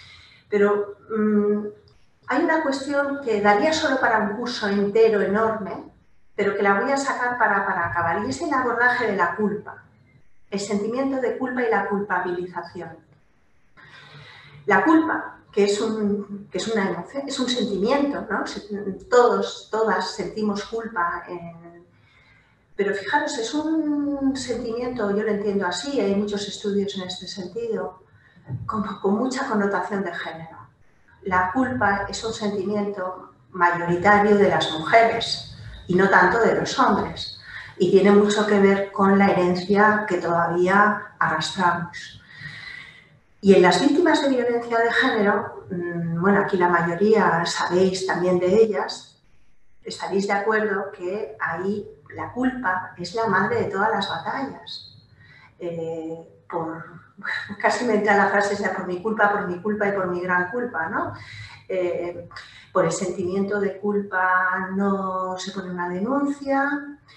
Pero mmm, hay una cuestión que daría solo para un curso entero enorme, pero que la voy a sacar para, para acabar, y es el abordaje de la culpa, el sentimiento de culpa y la culpabilización. La culpa, que es, un, que es una emoción, es un sentimiento, ¿no? Todos, todas sentimos culpa en... Pero fijaros, es un sentimiento, yo lo entiendo así, hay muchos estudios en este sentido, con, con mucha connotación de género. La culpa es un sentimiento mayoritario de las mujeres y no tanto de los hombres, y tiene mucho que ver con la herencia que todavía arrastramos. Y en las víctimas de violencia de género, bueno, aquí la mayoría sabéis también de ellas, estaréis de acuerdo que ahí la culpa es la madre de todas las batallas. Eh, por, casi me entra la frase esa, por mi culpa, por mi culpa y por mi gran culpa, ¿no? Eh, por el sentimiento de culpa no se pone una denuncia,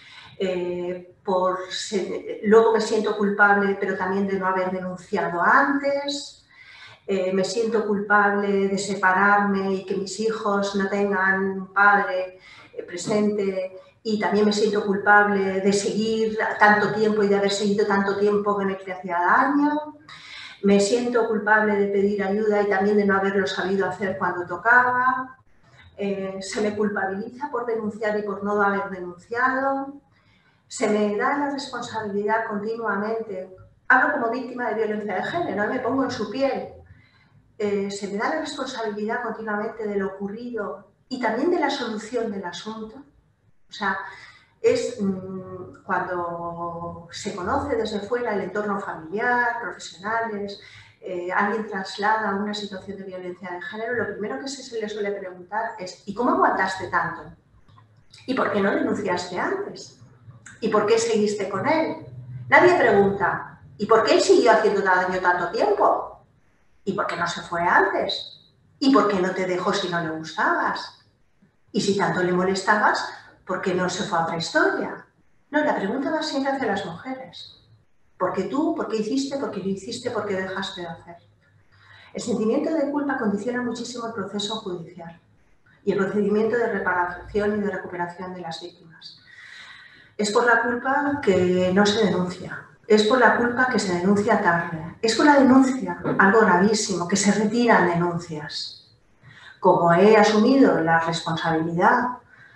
eh, por se, luego me siento culpable, pero también de no haber denunciado antes. Eh, me siento culpable de separarme y que mis hijos no tengan un padre eh, presente, y también me siento culpable de seguir tanto tiempo y de haber seguido tanto tiempo que me hacía daño. Me siento culpable de pedir ayuda y también de no haberlo sabido hacer cuando tocaba. Eh, se me culpabiliza por denunciar y por no haber denunciado. Se me da la responsabilidad continuamente. Hablo como víctima de violencia de género, me pongo en su piel. Eh, se me da la responsabilidad continuamente de lo ocurrido y también de la solución del asunto. O sea, es mmm, cuando se conoce desde fuera el entorno familiar, profesionales, eh, alguien traslada una situación de violencia de género, lo primero que se, se le suele preguntar es ¿y cómo aguantaste tanto? ¿Y por qué no denunciaste antes? ¿Y por qué seguiste con él? Nadie pregunta, ¿y por qué él siguió haciendo daño tanto tiempo? ¿Y por qué no se fue antes? ¿Y por qué no te dejó si no le gustabas? Y si tanto le molestabas, ¿por qué no se fue a otra historia? No, la pregunta va siempre hacia las mujeres. ¿Por qué tú? ¿Por qué hiciste? ¿Por qué no hiciste? ¿Por qué dejaste de hacer? El sentimiento de culpa condiciona muchísimo el proceso judicial y el procedimiento de reparación y de recuperación de las víctimas. Es por la culpa que no se denuncia, es por la culpa que se denuncia tarde, es por la denuncia, algo gravísimo, que se retiran denuncias. Como he asumido la responsabilidad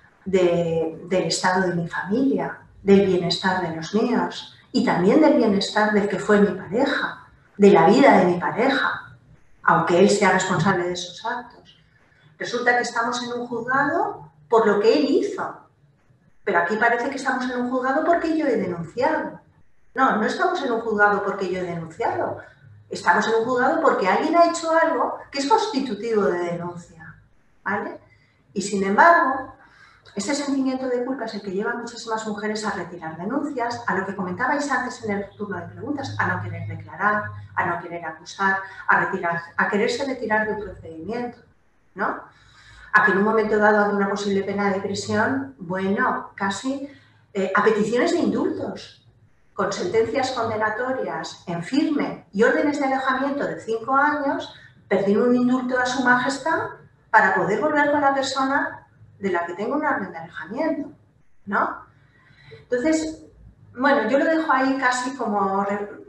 de, del estado de mi familia, del bienestar de los míos y también del bienestar del que fue mi pareja, de la vida de mi pareja, aunque él sea responsable de esos actos. Resulta que estamos en un juzgado por lo que él hizo, pero aquí parece que estamos en un juzgado porque yo he denunciado. No, no estamos en un juzgado porque yo he denunciado. Estamos en un juzgado porque alguien ha hecho algo que es constitutivo de denuncia, ¿vale? Y sin embargo, este sentimiento de culpa es el que lleva a muchísimas mujeres a retirar denuncias, a lo que comentabais antes en el turno de preguntas, a no querer declarar, a no querer acusar, a, retirar, a quererse retirar de un procedimiento, ¿no? A que en un momento dado de una posible pena de prisión, bueno, casi eh, a peticiones de indultos, con sentencias condenatorias en firme y órdenes de alejamiento de cinco años, pedir un indulto a su majestad para poder volver con la persona de la que tengo una orden de alejamiento, ¿no? Entonces, bueno, yo lo dejo ahí casi como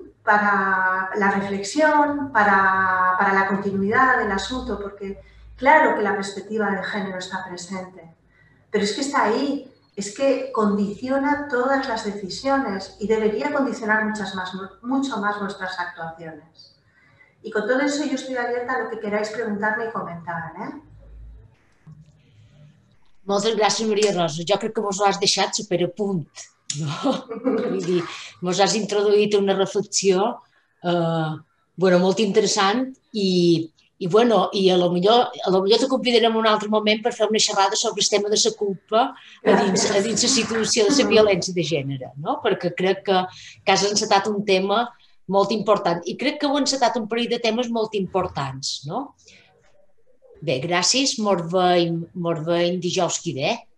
para la reflexión, para, para la continuidad del asunto, porque claro que la perspectiva de género está presente, pero es que está ahí, es que condiciona todas las decisiones y debería condicionar muchas más, mucho más nuestras actuaciones. Y con todo eso yo estoy abierta a lo que queráis preguntarme y comentar, ¿eh? Moltes gràcies, Maria Rosa. Jo crec que mos ho has deixat superapunt, no? Vull dir, mos has introduït una reflexió eh, bueno, molt interessant i, i, bueno, i a lo millor, a lo millor te convidarem un altre moment per fer una xerrada sobre el tema de la culpa a dins, a dins la situació de la violència de gènere, no? Perquè crec que, que has encetat un tema molt important i crec que heu encetat un parell de temes molt importants, no? Bé, gràcies, mos veiem, mos veiem dijous que ve.